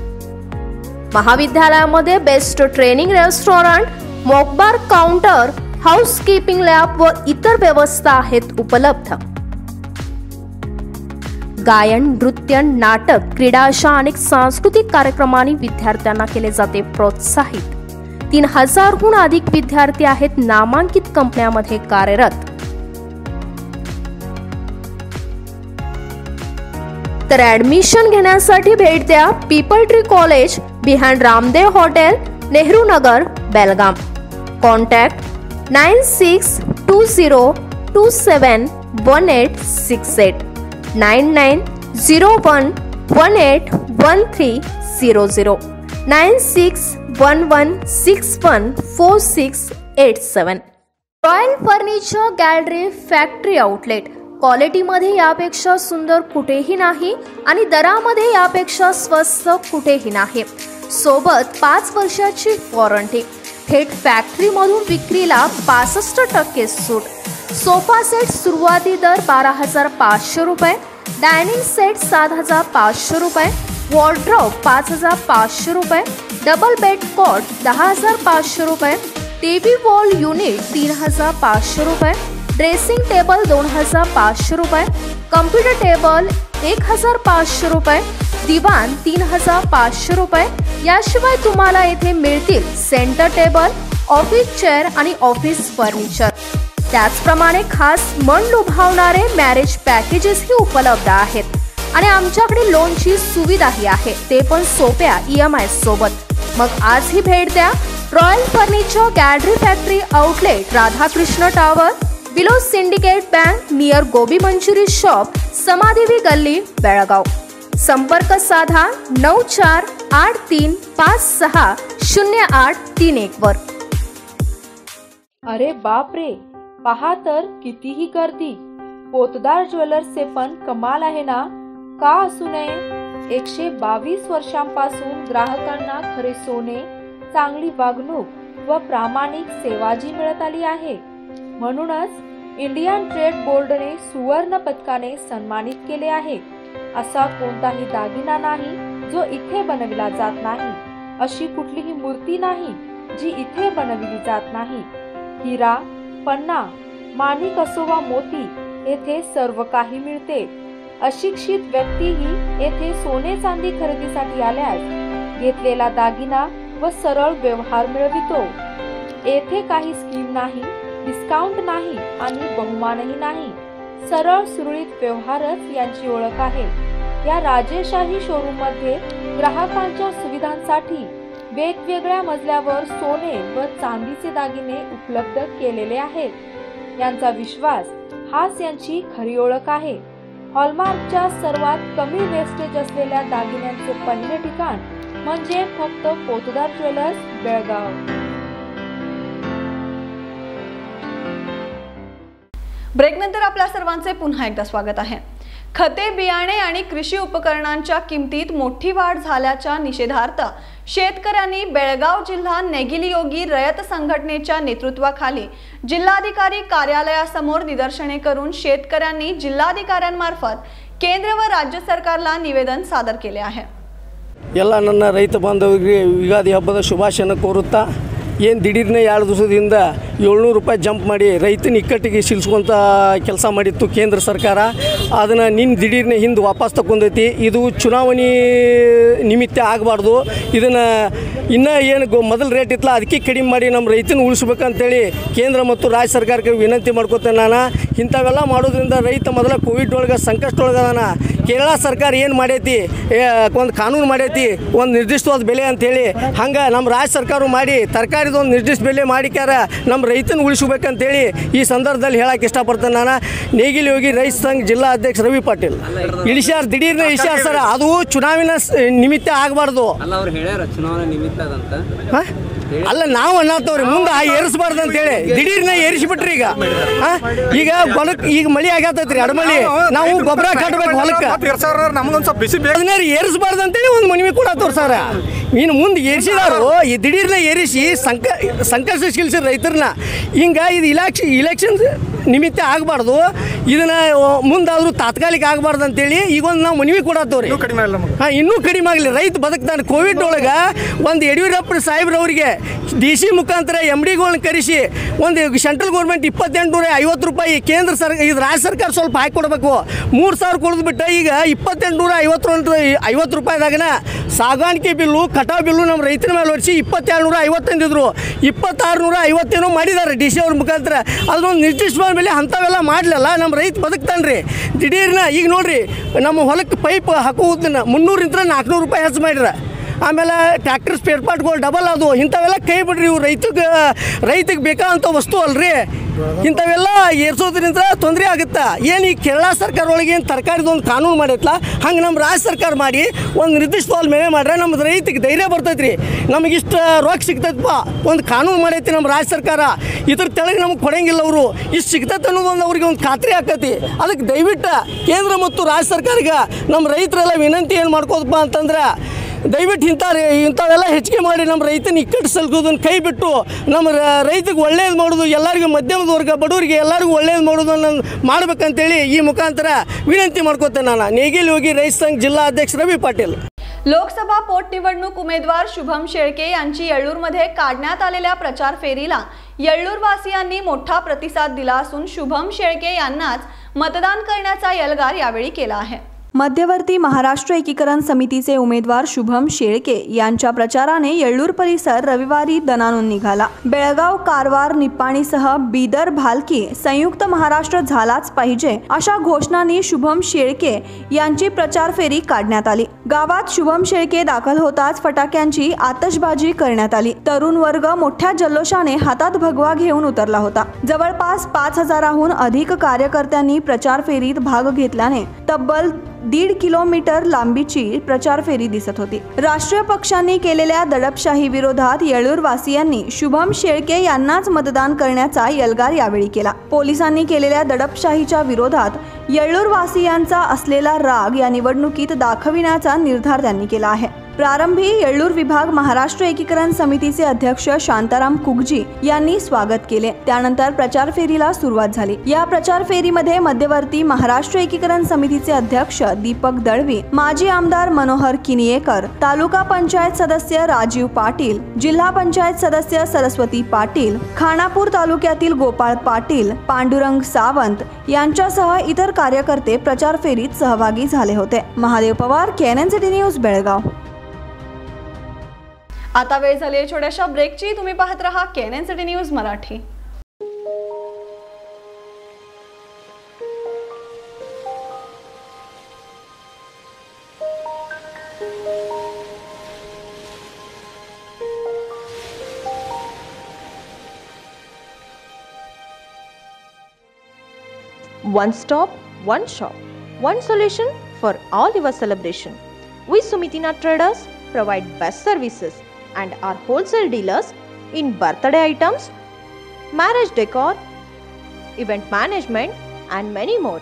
महाविद्यालयामध्ये best training restaurant, mock bar counter, housekeeping lab व इतर व्यवस्था आहेत उपलब्ध. गायन, नृत्य, नाटक, क्रीडा अशा अनेक सांस्कृतिक कार्यक्रमांनी विद्यार्थ्यांना केले जाते प्रोत्साहित. 3000हून अधिक विद्यार्थी आहेत नामांकित कंपन्यांमध्ये कार्यरत. तर ऍडमिशन घेण्यासाठी भेट द्या people tree college behind Ramdev hotel, Nehru Nagar, Belgaum. Contact 9620271868 9901181300 9611614687. Royal furniture gallery factory outlet. क्वालिटीमध्ये यापेक्षा सुंदर कुठेही नाही आणि दरामध्ये यापेक्षा स्वस्त कुठेही नाही. सोबत 5 वर्षाची वॉरंटी. थेट फॅक्टरीमधून विक्रीला 65% सूट. सोफा सेट सुरुवाती दर 12,500 रुपये, डायनिंग सेट 7,500 रुपये, वॉर्डरोब 5,500 रुपये, डबल बेड कॉट 10,500 रुपये, टीव्ही वॉल युनिट 3,500 रुपये, ड्रेसिंग टेबल 2,500 रुपये, कम्प्युटर टेबल 1,500 रुपये, दिवाण 3,500 रुपये. याशिवाय तुम्हाला येथे मिळतील सेंटर टेबल, ऑफिस चेअर आणि ऑफिस फर्निचर. त्याचप्रमाणे खास मन लुभावणारे मॅरेज पॅकेजेसही उपलब्ध आहेत आणि आमच्याकडे लोनची सुविधाही आहे, ते पण सोप्या EMI सोबत. मग आजही भेट द्या royal furniture gallery factory outlet, Radhakrishna tower, below syndicate bank, near gobi manchurian shop, Samadevi Galli, Belgaum. संपर्क साधा 9483560831 वर. अरे बाप रे, पहा तर कितीही गर्दी. पोतदार ज्वेलर्सचे पण कमाल आहे ना, का असू नये. 122 वर्षांपासून ग्राहकांना खरे सोने, चांगली वागणूक व प्रामाणिक सेवा जी मिळत आली आहे. म्हणूनच इंडियन ट्रेड बोर्डने सुवर्ण पदकाने सन्मानित केले आहे. असा कोणताही दागिना नाही जो इथे बनविला जात नाही, अशी कुठलीही मूर्ती नाही जी इथे बनविली जात नाही. हिरा, पन्ना, माणिक असो वा मोती, येथे सर्व काही मिळते. अशिक्षित व्यक्तीही येथे सोने चांदी खरेदीसाठी आल्यास घेतलेला दागिना व सरळ व्यवहार मिळवितो. येथे काही स्कीम नाही, डिस्काउंट नाही आणि बहुमानही नाही. सरळ सुरळीत व्यवहारच यांची ओळख आहे. या राजेशाही शोरूम मध्ये ग्राहकांच्या सुविधांसाठी वेगवेगळ्या मजल्यावर सोने व चांदीचे दागिने उपलब्ध केलेले आहेत. यांचा विश्वास हाच यांची खरी ओळख आहे. हॉलमार्कच्या सर्वात कमी वेस्टेज असलेल्या दागिन्यांचे पहिले ठिकाण म्हणजे फक्त पोतदार ज्वेलर्स, बेळगाव. ब्रेकनंतर आपल्या सर्वांचे पुन्हा एकदा स्वागत आहे. खते, बियाणे आणि कृषी उपकरणांच्या किमतीत मोठी वाढ झाल्याच्या निषेधार्थ शेतकऱ्यांनी बेळगाव जिल्हा नेगिली योगी रयत संघटनेच्या नेतृत्वाखाली जिल्हाधिकारी कार्यालयासमोर निदर्शने करून शेतकऱ्यांनी जिल्हाधिकाऱ्यांमार्फत केंद्र व राज्य सरकारला निवेदन सादर केले आहे. ಎಲ್ಲ ನನ್ನ ರೈತ ಬಾಂಧವರಿಗೆ ಯುಗಾದಿ ಹಬ್ಬದ ಶುಭಾಶಯನ ಕೋರುತ್ತಾ ಏನು ದಿಢೀರ್ನೆ 2 ದಿವಸದಿಂದ 700 ರೂಪಾಯಿ ಜಂಪ್ ಮಾಡಿ ರೈತನ ಇಕ್ಕಟ್ಟಿಗೆ ಸಿಲ್ಸ್ಕೊಂತ ಕೆಲಸ ಮಾಡಿತ್ತು ಕೇಂದ್ರ ಸರ್ಕಾರ. ಅದನ್ನು ದಿಢೀರ್ನೆ ಹಿಂದೆ ವಾಪಸ್ ತಗೊಂಡೈತಿ. ಇದು ಚುನಾವಣೆ ನಿಮಿತ್ತ ಆಗಬಾರ್ದು. ಇದನ್ನು ಇನ್ನೂ ಏನು ಮೊದಲು ರೇಟ್ ಇತ್ತಲ್ಲ ಅದಕ್ಕೆ ಕಡಿಮೆ ಮಾಡಿ ನಮ್ಮ ರೈತನ ಉಳಿಸ್ಬೇಕಂತೇಳಿ ಕೇಂದ್ರ ಮತ್ತು ರಾಜ್ಯ ಸರ್ಕಾರಕ್ಕೆ ವಿನಂತಿ ಮಾಡ್ಕೊತೇನೆ ನಾನು. ಇಂಥವೆಲ್ಲ ಮಾಡೋದ್ರಿಂದ ರೈತ ಮೊದಲ ಕೋವಿಡ್ ಒಳಗೆ ಸಂಕಷ್ಟೊಳಗದಾನ. ಕೇರಳ ಸರ್ಕಾರ ಏನು ಮಾಡೈತಿ, ಒಂದು ಕಾನೂನು ಮಾಡೈತಿ ಒಂದು ನಿರ್ದಿಷ್ಟವಾದ ಬೆಲೆ ಅಂಥೇಳಿ, ಹಂಗೆ ನಮ್ಮ ರಾಜ್ಯ ಸರ್ಕಾರ ಮಾಡಿ ತರಕಾರಿದು ಒಂದು ನಿರ್ದಿಷ್ಟ ಬೆಲೆ ಮಾಡಿಕ್ಯಾರ ನಮ್ಮ ರೈತನ ಉಳಿಸ್ಬೇಕಂತೇಳಿ ಈ ಸಂದರ್ಭದಲ್ಲಿ ಹೇಳಕ್ಕೆ ಇಷ್ಟಪಡ್ತೇನೆ ನಾನು. ನೇಗಿಲಿ ಹೋಗಿ ರೈತ ಸಂಘ ಜಿಲ್ಲಾ ಅಧ್ಯಕ್ಷ ರವಿ ಪಾಟೀಲ್ ಇಳಿಸ್ಯಾರ, ದಿಢೀರ್ನೆ ಇಳಿಸ್ಯಾರ ಸರ್. ಅದು ಚುನಾವಣೆ ನಿಮಿತ್ತ ಆಗಬಾರ್ದು. ಅಲ್ಲ ನಾವು ಅನ್ನತ್ತವ್ರಿ ಮುಂದೆ ಏರಿಸಬಾರ್ದು ಅಂತೇಳಿ ದಿಢೀರ್ನ ಏರಿಸಿಬಿಟ್ರಿ. ಈಗ ಹೊಲಕ್ಕೆ ಈಗ ಮಳೆ ಆಗತ್ತೈತ್ರಿ, ಅಡಮಳಿ ನಾವು ಗೊಬ್ಬರ ಕಟ್ಟಬೇಕು ಹೊಲಕ್ಕೆ, ನಮ್ಗೊಂದು ಸ್ವಲ್ಪ ಬಿಸಿ ಏರಿಸಬಾರ್ದು ಅಂತೇಳಿ ಒಂದು ಮನವಿ ಕೊಡತ್ತವ್ರು ಸರ್. ಇನ್ನು ಮುಂದೆ ಏರಿಸಿದಾರು ಈ ದಿಢೀರ್ನ ಏರಿಸಿ ಸಂಕಷ್ಟಿಸಿದ ರೈತರನ್ನ ಹಿಂಗೆ ಇದು ಇಲೆಕ್ಷನ್ ನಿಮಿತ್ತ ಆಗಬಾರ್ದು, ಇದನ್ನು ಮುಂದಾದರೂ ತಾತ್ಕಾಲಿಕ ಆಗಬಾರ್ದು ಅಂತೇಳಿ ಈಗೊಂದು ನಾವು ಮನವಿ ಕೊಡತ್ತವ್ರಿ. ಹಾಂ, ಇನ್ನೂ ಕಡಿಮೆ ಆಗಲಿ, ರೈತ ಬದುಕ್ತಾನೆ. ಕೋವಿಡ್ ಒಳಗೆ ಒಂದು ಯಡಿಯೂರಪ್ಪ ಸಾಹೇಬ್ರವರಿಗೆ DC ಮುಖಾಂತರ MDಗಳನ್ನ ಕರೆಸಿ ಒಂದು ಸೆಂಟ್ರಲ್ ಗೌರ್ಮೆಂಟ್ 2850 ರೂಪಾಯಿ, ಕೇಂದ್ರ ಇದು ರಾಜ್ಯ ಸರ್ಕಾರ ಸ್ವಲ್ಪ ಹಾಕಿ ಕೊಡಬೇಕು. 3000 ಕೊಡದ್ಬಿಟ್ಟು ಈಗ 2850 ರೂಪಾಯಿದಾಗನ ಸಾಗಾಣಿಕೆ ಬಿಲ್ಲು, ಕಟಾವು ಬಿಲ್ಲು ನಮ್ಮ ರೈತರ ಮೇಲೆ ಹೊರಿಸಿ 2750 ಅಂದಿದ್ರು. 2650 ಮಾಡಿದ್ದಾರೆ DC ಅವ್ರ ಮುಖಾಂತರ. ಅದೊಂದು ನಿರ್ದಿಷ್ಟವಾದ ಮೇಲೆ ಅಂಥವೆಲ್ಲ ಮಾಡಲಿಲ್ಲ, ನಮ್ಮ ರೈತ ಬದುಕ್ತಾನೆ ರೀ. ದಿಢೀರ್ನ ಈಗ ನೋಡಿರಿ, ನಮ್ಮ ಹೊಲಕ್ಕೆ ಪೈಪ್ ಹಾಕುವುದನ್ನ 300 400 ರೂಪಾಯಿ ಹೆಚ್ಚು ಮಾಡಿರ. ಆಮೇಲೆ ಟ್ರ್ಯಾಕ್ಟರ್ ಸ್ಪೇರ್ ಪಾರ್ಟ್ಗಳು ಡಬಲ್ ಅದು, ಇಂಥವೆಲ್ಲ ಕೈ ಬಿಡ್ರಿ. ಇವು ರೈತಗೆ ಬೇಕಾದಂಥ ವಸ್ತು ಅಲ್ರಿ, ಇಂಥವೆಲ್ಲ ಏರ್ಸೋದ್ರಿಂದ ತೊಂದರೆ ಆಗುತ್ತೆ. ಏನು ಈ ಕೇರಳ ಸರ್ಕಾರ ಒಳಗೆ ಏನು ತರಕಾರಿದೊಂದು ಕಾನೂನು ಮಾಡೈತಲ್ಲ, ಹಂಗೆ ನಮ್ಮ ರಾಜ್ಯ ಸರ್ಕಾರ ಮಾಡಿ ಒಂದು ನಿರ್ದಿಷ್ಟವಾದ ಮೇಲೆ ಮಾಡ್ರೆ ನಮ್ಮ ರೈತಿಗೆ ಧೈರ್ಯ ಬರ್ತೈತೆ ರೀ. ನಮಗಿಷ್ಟು ರೊಕ್ಕ ಸಿಗ್ತೈತಪ್ಪ, ಒಂದು ಕಾನೂನು ಮಾಡೈತಿ ನಮ್ಮ ರಾಜ್ಯ ಸರ್ಕಾರ, ಇದ್ರ ತೆಳಗೆ ನಮಗೆ ಕೊಡಂಗಿಲ್ಲ ಅವರು, ಇಷ್ಟು ಸಿಗ್ತೈತೆ ಅನ್ನೋದು ಒಂದು ಅವ್ರಿಗೆ ಒಂದು ಖಾತ್ರಿ ಆಕತಿ. ಅದಕ್ಕೆ ದಯವಿಟ್ಟು ಕೇಂದ್ರ ಮತ್ತು ರಾಜ್ಯ ಸರ್ಕಾರಕ್ಕೆ ನಮ್ಮ ರೈತರೆಲ್ಲ ವಿನಂತಿ ಏನು ಮಾಡ್ಕೋದಪ್ಪ ಅಂತಂದ್ರೆ, ದಯವಿಟ್ಟು ಇಂಥವೆಲ್ಲ ಹೆಚ್ಚಿಗೆ ಮಾಡಿ ನಮ್ಮ ರೈತನ ಇಕ್ಕಟ್ಟು ಸಲ್ಕೋದನ್ನು ಕೈ ಬಿಟ್ಟು ನಮ್ಮ ರೈತಗೆ ಒಳ್ಳೇದು ಮಾಡೋದು, ಎಲ್ಲರಿಗೂ ಮಧ್ಯಮದ ವರ್ಗ ಬಡವರಿಗೆ ಎಲ್ಲರಿಗೂ ಒಳ್ಳೇದು ಮಾಡೋದನ್ನು ಮಾಡ್ಬೇಕಂತೇಳಿ ಈ मुखांतर विनंती ಮಾಡ್ಕೊತೇನೆ. ನಾನು ನೇಗಿಲ್ योगी रईत संघ जिल्हा अध्यक्ष रवी पाटील. लोकसभा पोटनिवडणूक उमेदवार शुभम शेळके यांची येळ्ळूरमध्ये काढण्यात आलेल्या प्रचार फेरीला येळ्ळूरवासियांनी मोठा प्रतिसाद दिला असून शुभम शेळके यांनाच मतदान करण्याचा एल्गार यावेळी केला आहे. मध्यवर्ती महाराष्ट्र एकीकरण समितीचे उमेदवार शुभम शेळके यांच्या प्रचाराने येळ्ळूर परिसर रविवारी दणाणून निघाला. बेळगाव, कारवार, निप्पाणीसह बीदर, भालकी संयुक्त महाराष्ट्र झालाच पाहिजे अशा घोषणांनी शुभम शेळके यांची प्रचार फेरी काढण्यात आली. गावात शुभम शेळके दाखल होताच फटाक्यांची आतषबाजी करण्यात आली. तरुण वर्ग मोठ्या जल्लोषाने हातात भगवा घेऊन उतरला होता. जवळपास 5000हून अधिक कार्यकर्त्यांनी प्रचार फेरीत भाग घेतल्याने तब्बल 1.5 किलोमीटर लांबीची प्रचार फेरी दिसत होती. राष्ट्रीय पक्षांनी केलेल्या दडपशाही विरोधात येळ्ळूर वासियांनी शुभम शेळके यांनाच मतदान करण्याचा एल्गार यावेळी केला. पोलिसांनी केलेल्या दडपशाहीच्या विरोधात येळ्ळूर वासियांचा असलेला राग या निवडणुकीत दाखविण्याचा निर्धार त्यांनी केला आहे. प्रारंभी येळ्ळूर विभाग महाराष्ट्र एकीकरण समितीचे अध्यक्ष शांताराम कुगजी यांनी स्वागत केले. त्यानंतर प्रचार फेरीला सुरुवात झाली. या प्रचार फेरीमध्ये मध्यवर्ती महाराष्ट्र एकीकरण समितीचे अध्यक्ष दीपक दळवी, माजी आमदार मनोहर किनियेकर, तालुका पंचायत सदस्य राजीव पाटील, जिल्हा पंचायत सदस्य सरस्वती पाटील, खानापूर तालुक्यातील गोपाळ पाटील, पांडुरंग सावंत यांच्यासह इतर कार्यकर्ते प्रचार फेरीत सहभागी झाले होते. Mahadev Pawar, KNN news, Belgaum. आता वेळ झाली आहे छोट्याशा ब्रेकची. तुम्ही पाहत रहा KNN news Marathi. One stop, one shop, one solution for all your celebration. We Sumitina Traders provide best services and are wholesale dealers in birthday items, marriage decor, event management and many more.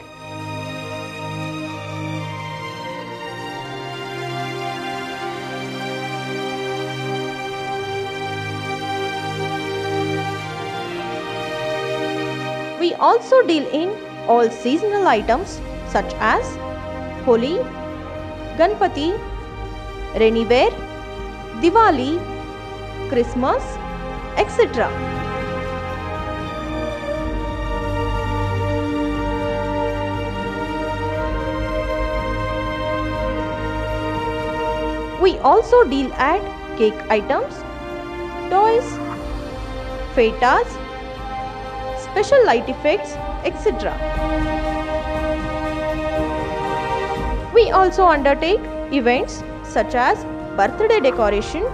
We also deal in all seasonal items such as Holi, Ganpati, rainy wear, Diwali, Christmas, etc. We also deal at cake items, toys, fetas, special light effects, etc. We also undertake events such as birthday decoration,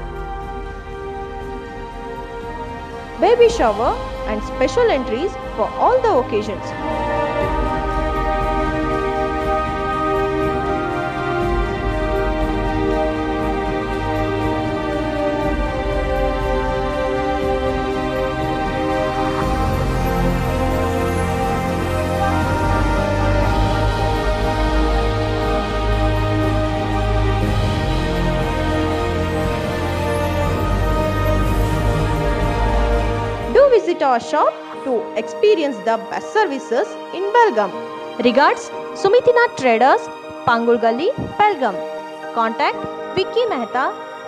baby shower and special entries for all the occasions. visit our shop to experience the best services in Belgaum. Regards, Sumitinath Traders, Pangul Gully, Belgaum. Contact Vicky Mehta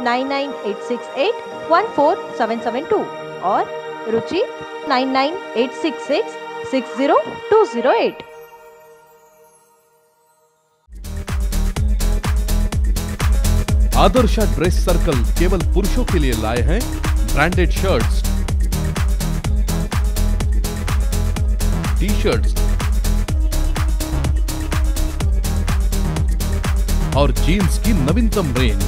99868 or Ruchi 99866 60208. Adarsha dress circle केवल पुरुषों के लिए लाए हैं branded shirts, T shirts और jeans की नवीनतम range.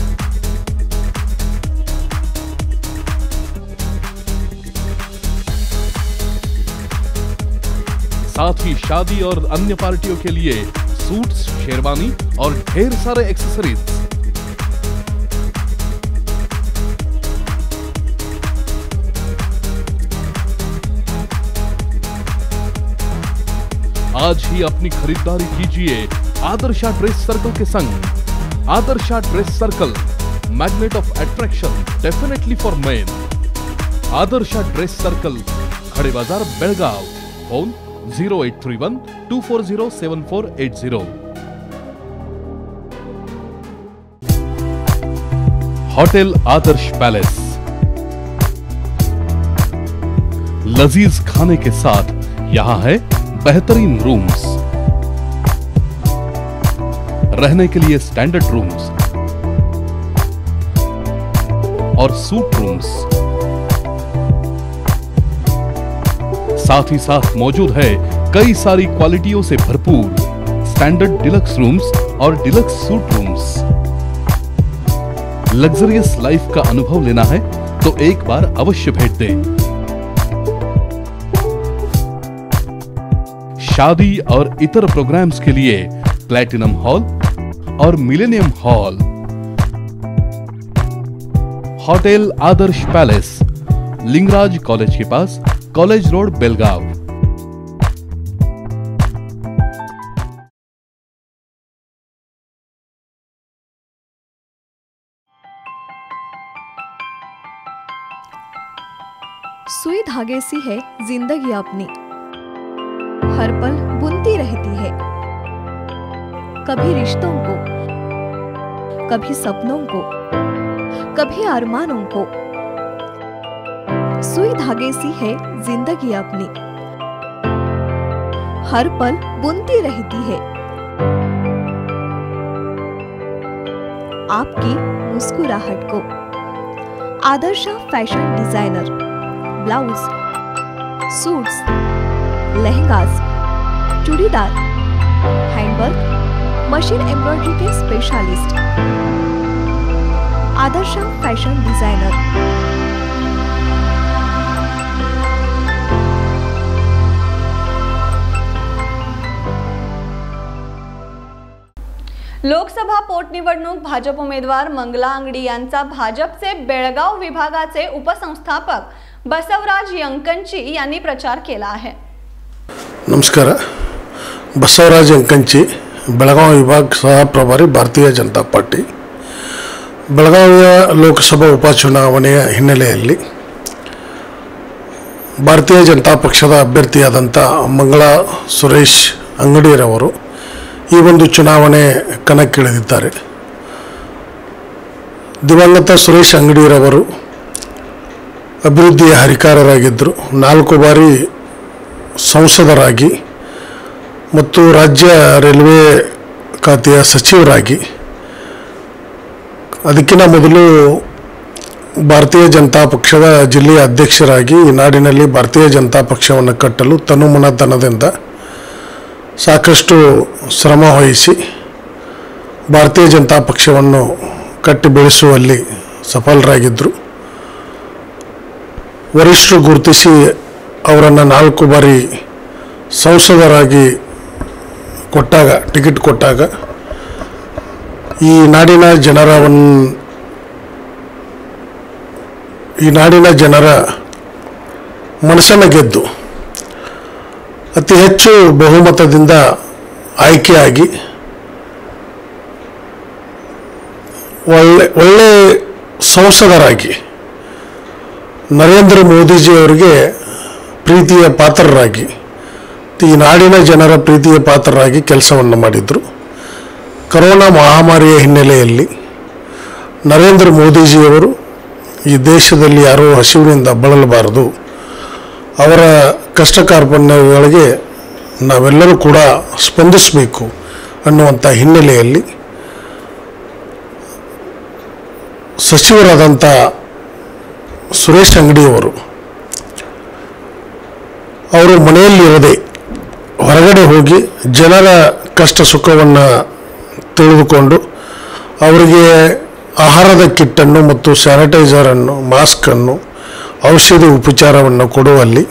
साथ ही शादी और अन्य पार्टियों के लिए सूट्स, शेरवानी और ढेर सारे एक्सेसरीज। आज ही अपनी खरीदारी कीजिए आदर्शा ड्रेस सर्कल के संग। Adarsha dress circle, magnet of attraction definitely for men. Adarsha dress circle, Khade Bazaar, Belgaum. Phone 0831-240-7480। Hotel Adarsh palace, लजीज खाने के साथ यहां है बेहतरीन रूम्स, रहने के लिए स्टैंडर्ड रूम्स और सूट रूम्स। साथ ही साथ मौजूद है कई सारी क्वालिटियों से भरपूर स्टैंडर्ड डिलक्स रूम्स और deluxe suite rooms. Luxurious life का अनुभव लेना है तो एक बार अवश्य भेंट दें। शादी और इतर प्रोग्राम्स के लिए प्लैटिनम हॉल और millennium hall. Hotel Adarsh palace, Lingaraj college के पास, कॉलेज रोड, बेलगांव। सुई धागे सी है जिंदगी अपनी, हर पल बुनती रहती है। कभी रिश्तों को, कभी सपनों को, कभी अरमानों को। सुई धागे सी है जिंदगी अपनी, हर पल बुनती रहती है। आपकी मुस्कुराहट को। Adarsha fashion designer, blouse, suits, lehengas, churidar, handwork, machine embroidery के स्पेशलिस्ट। Adarsha fashion designer. लोकसभा पोटनिवडणूक भाजप उमेदवार मंगला अंगडी यांचा भाजपचे बेळगाव विभागाचे उपसंस्थापक बसवराज यंकंची यांनी प्रचार केला आहे। नमस्कार, बसवराज यंकंची, बेळगाव विभाग सह प्रभारी, भारतीय जनता पार्टी। ಬೆಳಗಾವಿಯ ಲೋಕಸಭಾ ಉಪಚುನಾವಣೆಯ ಹಿನ್ನೆಲೆಯಲ್ಲಿ ಭಾರತೀಯ ಜನತಾ ಪಕ್ಷದ ಅಭ್ಯರ್ಥಿಯಾದಂಥ ಮಂಗಳಾ ಸುರೇಶ್ ಅಂಗಡಿರವರು ಈ ಒಂದು ಚುನಾವಣೆ ಕಣಕ್ಕಿಳಿದಿದ್ದಾರೆ। ದಿವಂಗತ ಸುರೇಶ್ ಅಂಗಡಿರವರು ಅಭಿವೃದ್ಧಿಯ ಹರಿಕಾರರಾಗಿದ್ದರು, 4 ಬಾರಿ ಸಂಸದರಾಗಿ ಮತ್ತು ರಾಜ್ಯ ರೈಲ್ವೆ ಖಾತೆಯ ಸಚಿವರಾಗಿ, ಅದಕ್ಕಿಂತ ಮೊದಲು ಭಾರತೀಯ ಜನತಾ ಪಕ್ಷದ ಜಿಲ್ಲೆಯ ಅಧ್ಯಕ್ಷರಾಗಿ ಈ ನಾಡಿನಲ್ಲಿ ಭಾರತೀಯ ಜನತಾ ಪಕ್ಷವನ್ನು ಕಟ್ಟಲು ತನುಮನಧನದಿಂದ ಸಾಕಷ್ಟು ಶ್ರಮ ವಹಿಸಿ ಭಾರತೀಯ ಜನತಾ ಪಕ್ಷವನ್ನು ಕಟ್ಟಿ ಬೆಳೆಸುವಲ್ಲಿ ಸಫಲರಾಗಿದ್ದರು। ವರಿಷ್ಠರು ಗುರುತಿಸಿ ಅವರನ್ನು 4 ಬಾರಿ ಸಂಸದರಾಗಿ ಕೊಟ್ಟಾಗ, ಟಿಕೆಟ್ ಕೊಟ್ಟಾಗ ಈ ನಾಡಿನ ಜನರ ಮನಸ್ಸನ್ನು ಗೆದ್ದು ಅತಿ ಹೆಚ್ಚು ಬಹುಮತದಿಂದ ಆಯ್ಕೆಯಾಗಿ ಒಳ್ಳೆ ಸಂಸದರಾಗಿ ನರೇಂದ್ರ ಮೋದಿಜಿ ಅವರಿಗೆ ಪ್ರೀತಿಯ ಪಾತ್ರರಾಗಿ, ಈ ನಾಡಿನ ಜನರ ಪ್ರೀತಿಯ ಪಾತ್ರರಾಗಿ ಕೆಲಸವನ್ನು ಮಾಡಿದರು. ಕರೋನಾ ಮಹಾಮಾರಿಯ ಹಿನ್ನೆಲೆಯಲ್ಲಿ ನರೇಂದ್ರ ಮೋದಿಜಿಯವರು ಈ ದೇಶದಲ್ಲಿ ಯಾರೂ ಹಸಿವಿನಿಂದ ಬಳಲಬಾರದು, ಅವರ ಕಷ್ಟ ಕಾರ್ಪಣ್ಯಗಳಿಗೆ ನಾವೆಲ್ಲರೂ ಕೂಡ ಸ್ಪಂದಿಸಬೇಕು ಅನ್ನುವಂಥ ಹಿನ್ನೆಲೆಯಲ್ಲಿ ಸಚಿವರಾದಂಥ ಸುರೇಶ್ ಅಂಗಡಿಯವರು ಅವರು ಮನೆಯಲ್ಲಿರದೆ ಹೊರಗಡೆ ಹೋಗಿ ಜನರ ಕಷ್ಟ ಸುಖವನ್ನು ತಿಳಿದುಕೊಂಡು ಅವರಿಗೆ ಆಹಾರದ ಕಿಟ್ಟನ್ನು ಮತ್ತು ಸ್ಯಾನಿಟೈಸರನ್ನು, ಮಾಸ್ಕನ್ನು, ಔಷಧಿ ಉಪಚಾರವನ್ನು ಕೊಡುವಲ್ಲಿ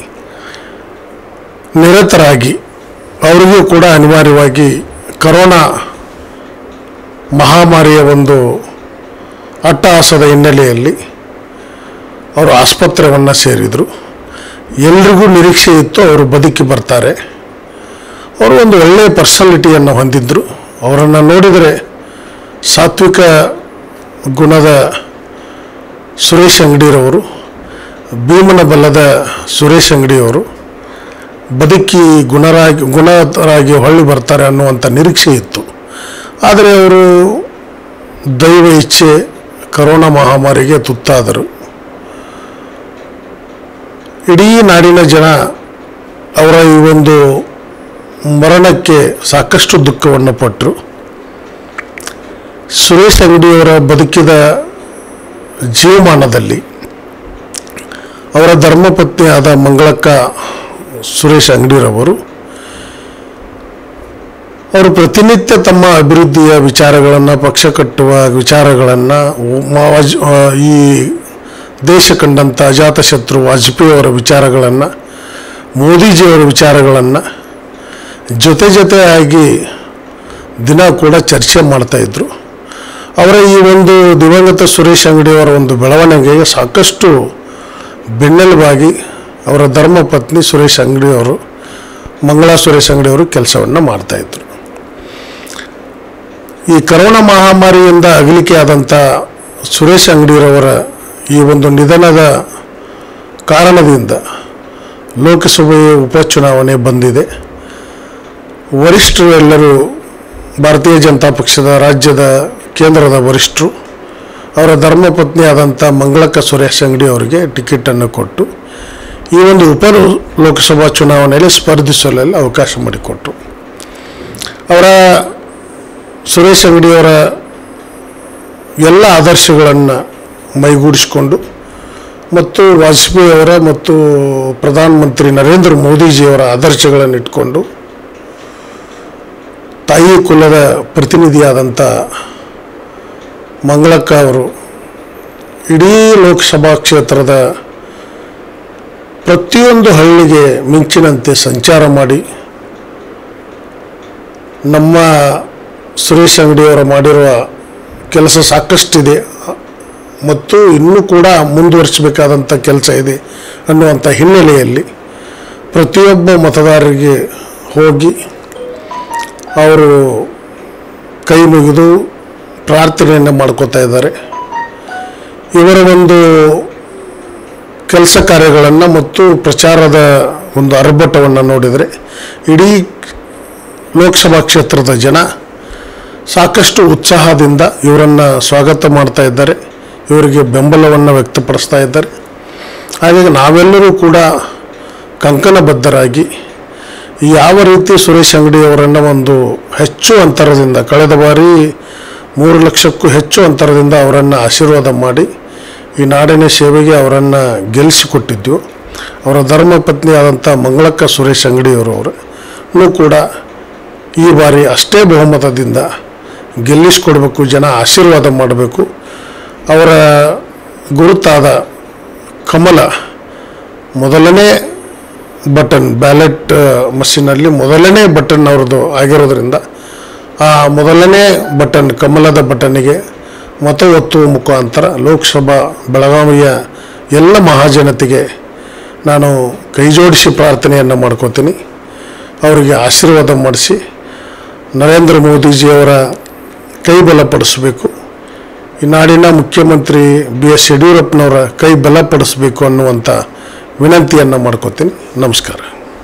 ನಿರತರಾಗಿ ಅವರಿಗೂ ಕೂಡ ಅನಿವಾರ್ಯವಾಗಿ ಕರೋನಾ ಮಹಾಮಾರಿಯ ಒಂದು ಅಟ್ಟಹಾಸದ ಹಿನ್ನೆಲೆಯಲ್ಲಿ ಅವರು ಆಸ್ಪತ್ರೆಯನ್ನು ಸೇರಿದರು. ಎಲ್ರಿಗೂ ನಿರೀಕ್ಷೆ ಇತ್ತು ಅವರು ಬದುಕಿ ಬರ್ತಾರೆ. ಅವರು ಒಂದು ಒಳ್ಳೆಯ ಪರ್ಸನಾಲಿಟಿಯನ್ನು ಹೊಂದಿದ್ದರು. ಅವರನ್ನು ನೋಡಿದರೆ ಸಾತ್ವಿಕ ಗುಣದ ಸುರೇಶ್ ಅಂಗಡಿರವರು, ಭೀಮನ ಬಲ್ಲದ ಸುರೇಶ್ ಅಂಗಡಿಯವರು ಬದುಕಿ ಗುಣರಾಗಿ ಹೊಳ್ಳಿ ಬರ್ತಾರೆ ಅನ್ನುವಂಥ ನಿರೀಕ್ಷೆ ಇತ್ತು. ಆದರೆ ಅವರು ದೈವ ಇಚ್ಛೆ ಕರೋನಾ ಮಹಾಮಾರಿಗೆ ತುತ್ತಾದರು. ಇಡೀ ನಾಡಿನ ಜನ ಅವರ ಈ ಒಂದು ಮರಣಕ್ಕೆ ಸಾಕಷ್ಟು ದುಃಖವನ್ನು ಪಟ್ಟರು. ಸುರೇಶ್ ಅಂಗಡಿಯವರ ಬದುಕಿದ ಜೀವಮಾನದಲ್ಲಿ ಅವರ ಧರ್ಮಪತ್ನಿಯಾದ ಮಂಗಳಕ್ಕ ಸುರೇಶ್ ಅಂಗಡಿರವರು ಅವರು ಪ್ರತಿನಿತ್ಯ ತಮ್ಮ ಅಭಿವೃದ್ಧಿಯ ವಿಚಾರಗಳನ್ನು, ಪಕ್ಷ ಕಟ್ಟುವ ವಿಚಾರಗಳನ್ನು, ಈ ದೇಶ ಕಂಡಂಥ ಅಜಾತಶತ್ರು ವಾಜಪೇಯಿಯವರ ವಿಚಾರಗಳನ್ನು, ಮೋದಿಜಿಯವರ ವಿಚಾರಗಳನ್ನು ಜೊತೆಯಾಗಿ ದಿನ ಕೂಡ ಚರ್ಚೆ ಮಾಡ್ತಾಯಿದ್ರು. ಅವರ ಈ ಒಂದು ದಿವಂಗತ ಸುರೇಶ್ ಅಂಗಡಿಯವರ ಒಂದು ಬೆಳವಣಿಗೆಗೆ ಸಾಕಷ್ಟು ಬೆನ್ನೆಲುಬಾಗಿ ಅವರ ಧರ್ಮಪತ್ನಿ ಸುರೇಶ್ ಅಂಗಡಿಯವರು, ಮಂಗಳಾ ಸುರೇಶ್ ಅಂಗಡಿಯವರು ಕೆಲಸವನ್ನು ಮಾಡ್ತಾಯಿದ್ರು. ಈ ಕರೋನಾ ಮಹಾಮಾರಿಯಿಂದ ಅಗಲಿಕೆಯಾದಂಥ ಸುರೇಶ್ ಅಂಗಡಿಯವರ ಈ ಒಂದು ನಿಧನದ ಕಾರಣದಿಂದ ಲೋಕಸಭೆಯ ಉಪಚುನಾವಣೆ ಬಂದಿದೆ. ವರಿಷ್ಠರು ಎಲ್ಲರೂ ಭಾರತೀಯ ಜನತಾ ಪಕ್ಷದ ರಾಜ್ಯದ ಕೇಂದ್ರದ ವರಿಷ್ಠರು ಅವರ ಧರ್ಮಪತ್ನಿಯಾದಂಥ ಮಂಗಳಕ್ಕ ಸುರೇಶ್ ಅಂಗಡಿ ಅವರಿಗೆ ಟಿಕೆಟನ್ನು ಕೊಟ್ಟು ಈ ಒಂದು ಲೋಕಸಭಾ ಚುನಾವಣೆಯಲ್ಲಿ ಸ್ಪರ್ಧಿಸಲು ಅವಕಾಶ ಮಾಡಿಕೊಟ್ಟರು. ಅವರ ಸುರೇಶ್ ಅಂಗಡಿಯವರ ಎಲ್ಲ ಆದರ್ಶಗಳನ್ನು ಮೈಗೂಡಿಸಿಕೊಂಡು ಮತ್ತು ವಾಜಪೇಯಿಯವರ ಮತ್ತು ಪ್ರಧಾನಮಂತ್ರಿ ನರೇಂದ್ರ ಮೋದಿಜಿಯವರ ಆದರ್ಶಗಳನ್ನು ಇಟ್ಕೊಂಡು ತಾಯಿ ಕುಲದ ಪ್ರತಿನಿಧಿಯಾದಂಥ ಮಂಗಳಕ್ಕ ಅವರು ಇಡೀ ಲೋಕಸಭಾ ಕ್ಷೇತ್ರದ ಪ್ರತಿಯೊಂದು ಹಳ್ಳಿಗೆ ಮಿಂಚಿನಂತೆ ಸಂಚಾರ ಮಾಡಿ ನಮ್ಮ ಸುರೇಶ್ ಅಂಗಡಿಯವರು ಮಾಡಿರುವ ಕೆಲಸ ಸಾಕಷ್ಟಿದೆ ಮತ್ತು ಇನ್ನೂ ಕೂಡ ಮುಂದುವರಿಸಬೇಕಾದಂಥ ಕೆಲಸ ಇದೆ ಅನ್ನುವಂಥ ಹಿನ್ನೆಲೆಯಲ್ಲಿ ಪ್ರತಿಯೊಬ್ಬ ಮತದಾರರಿಗೆ ಹೋಗಿ ಅವರು ಕೈ ಮುಗಿದು ಪ್ರಾರ್ಥನೆಯನ್ನು ಮಾಡ್ಕೋತಾ ಇದ್ದಾರೆ. ಇವರ ಒಂದು ಕೆಲಸ ಕಾರ್ಯಗಳನ್ನು ಮತ್ತು ಪ್ರಚಾರದ ಒಂದು ಆರ್ಭಟವನ್ನು ನೋಡಿದರೆ ಇಡೀ ಲೋಕಸಭಾ ಕ್ಷೇತ್ರದ ಜನ ಸಾಕಷ್ಟು ಉತ್ಸಾಹದಿಂದ ಇವರನ್ನು ಸ್ವಾಗತ ಮಾಡ್ತಾ ಇದ್ದಾರೆ, ಇವರಿಗೆ ಬೆಂಬಲವನ್ನು ವ್ಯಕ್ತಪಡಿಸ್ತಾ ಇದ್ದಾರೆ. ಹಾಗಾಗಿ ನಾವೆಲ್ಲರೂ ಕೂಡ ಕಂಕಣಬದ್ಧರಾಗಿ ಯಾವ ರೀತಿ ಸುರೇಶ್ ಅಂಗಡಿಯವರನ್ನು ಒಂದು ಹೆಚ್ಚು ಅಂತರದಿಂದ ಕಳೆದ ಬಾರಿ 3 ಲಕ್ಷಕ್ಕೂ ಹೆಚ್ಚು ಅಂತರದಿಂದ ಅವರನ್ನು ಆಶೀರ್ವಾದ ಮಾಡಿ ಈ ನಾಡಿನ ಸೇವೆಗೆ ಅವರನ್ನು ಗೆಲ್ಲಿಸಿಕೊಟ್ಟಿದ್ದೆವು. ಅವರ ಧರ್ಮಪತ್ನಿಯಾದಂಥ ಮಂಗಳಕ್ಕ ಸುರೇಶ್ ಅಂಗಡಿಯವರನ್ನು ಕೂಡ ಈ ಬಾರಿ ಅಷ್ಟೇ ಬಹುಮತದಿಂದ ಗೆಲ್ಲಿಸಿಕೊಡ್ಬೇಕು, ಜನ ಆಶೀರ್ವಾದ ಮಾಡಬೇಕು. ಅವರ ಗುರುತಾದ ಕಮಲ ಮೊದಲನೇ ಬಟನ್ ಬ್ಯಾಲೆಟ್ ಮಷೀನಲ್ಲಿ ಮೊದಲನೇ ಬಟನ್ ಅವ್ರದ್ದು ಆಗಿರೋದ್ರಿಂದ ಆ ಮೊದಲನೇ ಬಟನ್ ಕಮಲದ ಬಟನ್ನಿಗೆ ಮತ ಒತ್ತುವ ಮುಖಾಂತರ ಲೋಕಸಭಾ ಬೆಳಗಾವಿಯ ಎಲ್ಲ ಮಹಾಜನತೆಗೆ ನಾನು ಕೈಜೋಡಿಸಿ ಪ್ರಾರ್ಥನೆಯನ್ನು ಮಾಡ್ಕೋತೀನಿ. ಅವರಿಗೆ ಆಶೀರ್ವಾದ ಮಾಡಿಸಿ ನರೇಂದ್ರ ಮೋದಿಜಿಯವರ ಕೈ ಬಲಪಡಿಸಬೇಕು, ಈ ನಾಡಿನ ಮುಖ್ಯಮಂತ್ರಿ BS ಯಡಿಯೂರಪ್ಪನವರ ಕೈ ಬಲಪಡಿಸಬೇಕು ಅನ್ನುವಂಥ विनंतिಯನ್ನು ಮಾಡ್ಕೊತೀನಿ. नमस्कार.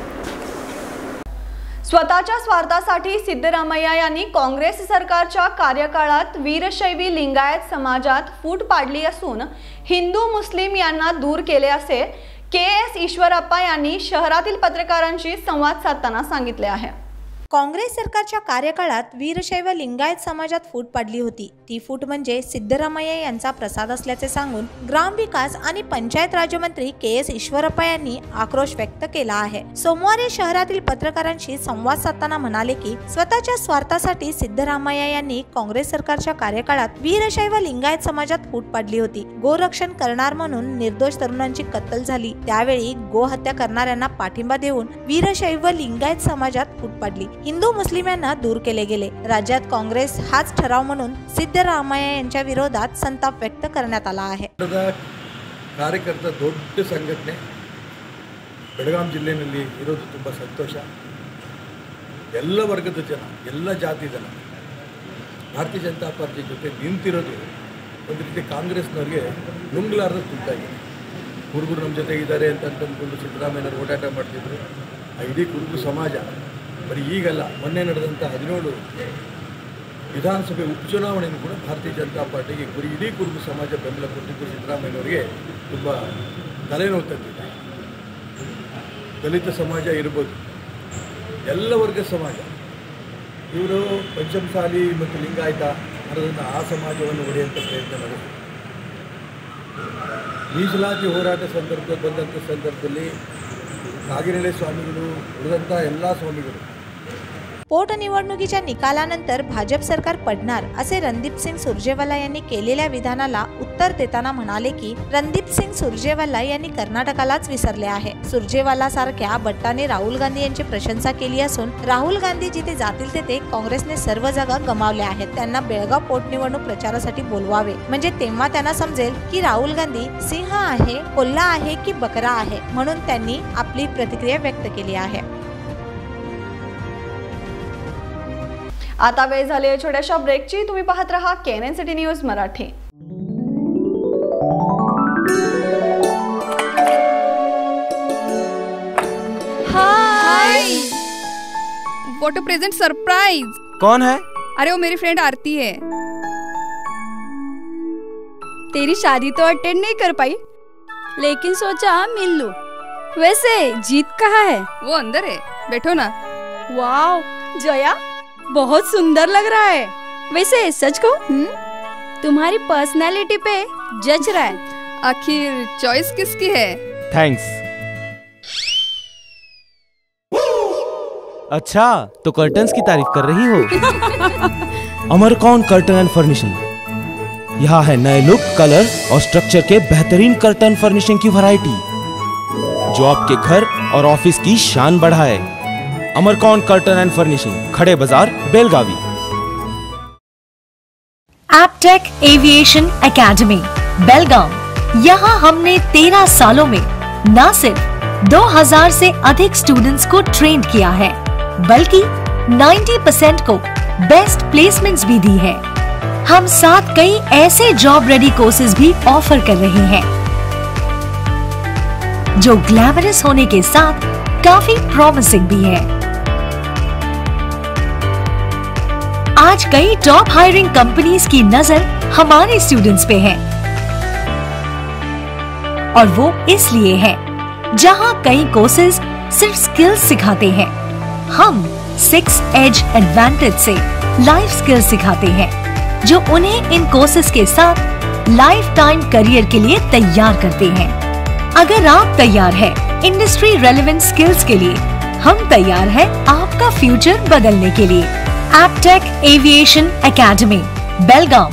स्वतःच्या स्वार्थासाठी सिद्धरामय्या यांनी काँग्रेस सरकारच्या कार्यकाळात वीरशैवी लिंगायत समाजात फूट पाडली असून हिंदू मुस्लिम यांना दूर केले असे KS ईश्वरप्पा यांनी शहरातील पत्रकारांशी संवाद साधताना सांगितले आहे. काँग्रेस सरकारच्या कार्यकाळात वीरशैव लिंगायत समाजात फूट पाडली होती. ती फूट म्हणजे सिद्धरामय्या यांचा प्रसाद असल्याचे सांगून ग्रामविकास आणि पंचायत राज्यमंत्री KS ईश्वरप्पा यांनी आक्रोश व्यक्त केला आहे. सोमवारी शहरातील पत्रकारांशी संवाद साधताना म्हणाले की स्वतःच्या स्वार्थासाठी सिद्धरामय्या यांनी काँग्रेस सरकारच्या कार्यकाळात वीरशैव लिंगायत समाजात फूट पाडली होती. गोरक्षण करणार म्हणून निर्दोष तरुणांची कत्तल झाली. त्यावेळी गोहत्या करणाऱ्यांना पाठिंबा देऊन वीरशैव लिंगायत समाजात फूट पाडली. हिंदू मुस्लिमांना दूर केले गेले. राज्यात काँग्रेस हाच ठराव म्हणून सिद्धरामय्या यांच्या विरोधात संताप व्यक्त करण्यात आला आहे. ಕಾರ್ಯಕರ್ತರ ದೊಡ್ಡ ಸಂಘಟನೆ ಬೆಳಗಾವಿ ಜಿಲ್ಲೆಯಲ್ಲಿ ಇರೋದು ತುಂಬ ಸಂತೋಷ. ಎಲ್ಲ ವರ್ಗದ ಜನ, ಎಲ್ಲ ಜಾತಿ ಜನ ಭಾರತೀಯ ಜನತಾ ಪಾರ್ಟಿ ಜೊತೆ ನಿಂತಿರೋದು ಒಂದು ರೀತಿ ಕಾಂಗ್ರೆಸ್ನವ್ರಿಗೆ ನುಂಗ್ಲಾರ್ದ ತುಂಟಾಗಿದೆ. ಹುಡುಗರು ನಮ್ಮ ಜೊತೆಗಿದ್ದಾರೆ ಅಂತ ಅಂದ್ಕೊಂಡು ಸಿದ್ದರಾಮಯ್ಯನವರು ಓಡಾಟ ಮಾಡ್ತಿದ್ರು. ಆ ಇಡೀ ಕುರುಬ ಸಮಾಜ ಬರೀ ಈಗಲ್ಲ, ಮೊನ್ನೆ ನಡೆದಂಥ 17 ವಿಧಾನಸಭೆ ಉಪಚುನಾವಣೆಯೂ ಕೂಡ ಭಾರತೀಯ ಜನತಾ ಪಾರ್ಟಿಗೆ ಇಡೀ ಕುರುಬ ಸಮಾಜ ಬೆಂಬಲ ಕೊಟ್ಟಿದ್ದು ಸಿದ್ದರಾಮಯ್ಯನವರಿಗೆ ತುಂಬ ತಲೆನೋವು ತಂದಿದೆ. ದಲಿತ ಸಮಾಜ ಇರ್ಬೋದು, ಎಲ್ಲ ವರ್ಗದ ಸಮಾಜ, ಇವರು ಪಂಚಮಸಾಲಿ ಮತ್ತು ಲಿಂಗಾಯತ ಅನ್ನೋದನ್ನು ಆ ಸಮಾಜವನ್ನು ಒಡೆಯುವಂಥ ಪ್ರಯತ್ನ ನಡೆದರು. ಮೀಸಲಾತಿ ಹೋರಾಟ ಸಂದರ್ಭದಲ್ಲಿ ಬಂದಂಥ ಸಂದರ್ಭದಲ್ಲಿ ಕಾಗಿನೆಲೆ स्वामीಗಳು ಉಳಿದಂಥ ಎಲ್ಲ स्वामीಗಳು पोटनिवडणुकीच्या निकालानंतर भाजप सरकार पडणार असे रणदीप सिंग सुरजेवाला यांनी केलेल्या विधानाला उत्तर देताना म्हणाले की रणदीप सिंग सुरजेवाला यांनी कर्नाटकालाच विसरले आहे. सुरजेवाला सारख्या बट्टाने राहुल गांधी यांची प्रशंसा केली असून राहुल गांधी जिथे जातील तेथे काँग्रेसने सर्व जागा गमावल्या आहेत. त्यांना बेळगाव पोटनिवडणूक प्रचारासाठी बोलवावे, म्हणजे तेव्हा त्यांना समजेल की राहुल गांधी सिंह आहे, कोल्हा आहे की बकरा आहे. म्हणून त्यांनी आपली प्रतिक्रिया व्यक्त केली आहे. आता वेळ झाली आहे छोट्याशा ब्रेकची. तुम्ही पाहत रहा KNN city news Marathi. Hi, what a present surprise. कौन है? अरे वो मेरी फ्रेंड आरती है. तेरी शादी तो अटेंड नहीं कर पाई, लेकिन सोचा मिल लूं. वैसे जीत कहाँ है? वो अंदर है, बैठो ना. वाओ जया, बहुत सुंदर लग रहा है. वैसे सच कहूं, तुम्हारी पर्सनालिटी पे जज रहा है. आखिर चॉइस किसकी है? थैंक्स. अच्छा, तो कर्टन्स की तारीफ कर रही हो? अमरकौन कर्टन एंड फर्निशिंग. यहाँ है नए लुक, कलर और स्ट्रक्चर के बेहतरीन कर्टन फर्निशिंग की वैरायटी जो आपके घर और ऑफिस की शान बढ़ाए. अमरकौन curtain and furnishing, Khade Bazaar, Belagavi. Aptech aviation academy Belgaum. यहाँ हमने 13 सालों में न सिर्फ 2000 से अधिक स्टूडेंट्स को ट्रेन किया है, बल्कि 90% को बेस्ट प्लेसमेंट्स भी दी है. हम साथ कई ऐसे जॉब रेडी कोर्सेज भी ऑफर कर रहे हैं जो ग्लैमरस होने के साथ काफी प्रॉमिसिंग भी है. आज कई टॉप हायरिंग कंपनीज की नजर हमारे स्टूडेंट्स पे है, और वो इसलिए है जहां कई कोर्सेज सिर्फ स्किल्स सिखाते हैं. हम 6 एज एडवांटेज से लाइफ स्किल्स सिखाते हैं जो उन्हें इन कोर्सेज के साथ लाइफ टाइम करियर के लिए तैयार करते हैं. अगर आप तैयार हैं इंडस्ट्री रेलेवेंट स्किल्स के लिए, हम तैयार हैं आपका फ्यूचर बदलने के लिए. Aptech aviation academy Belgaum.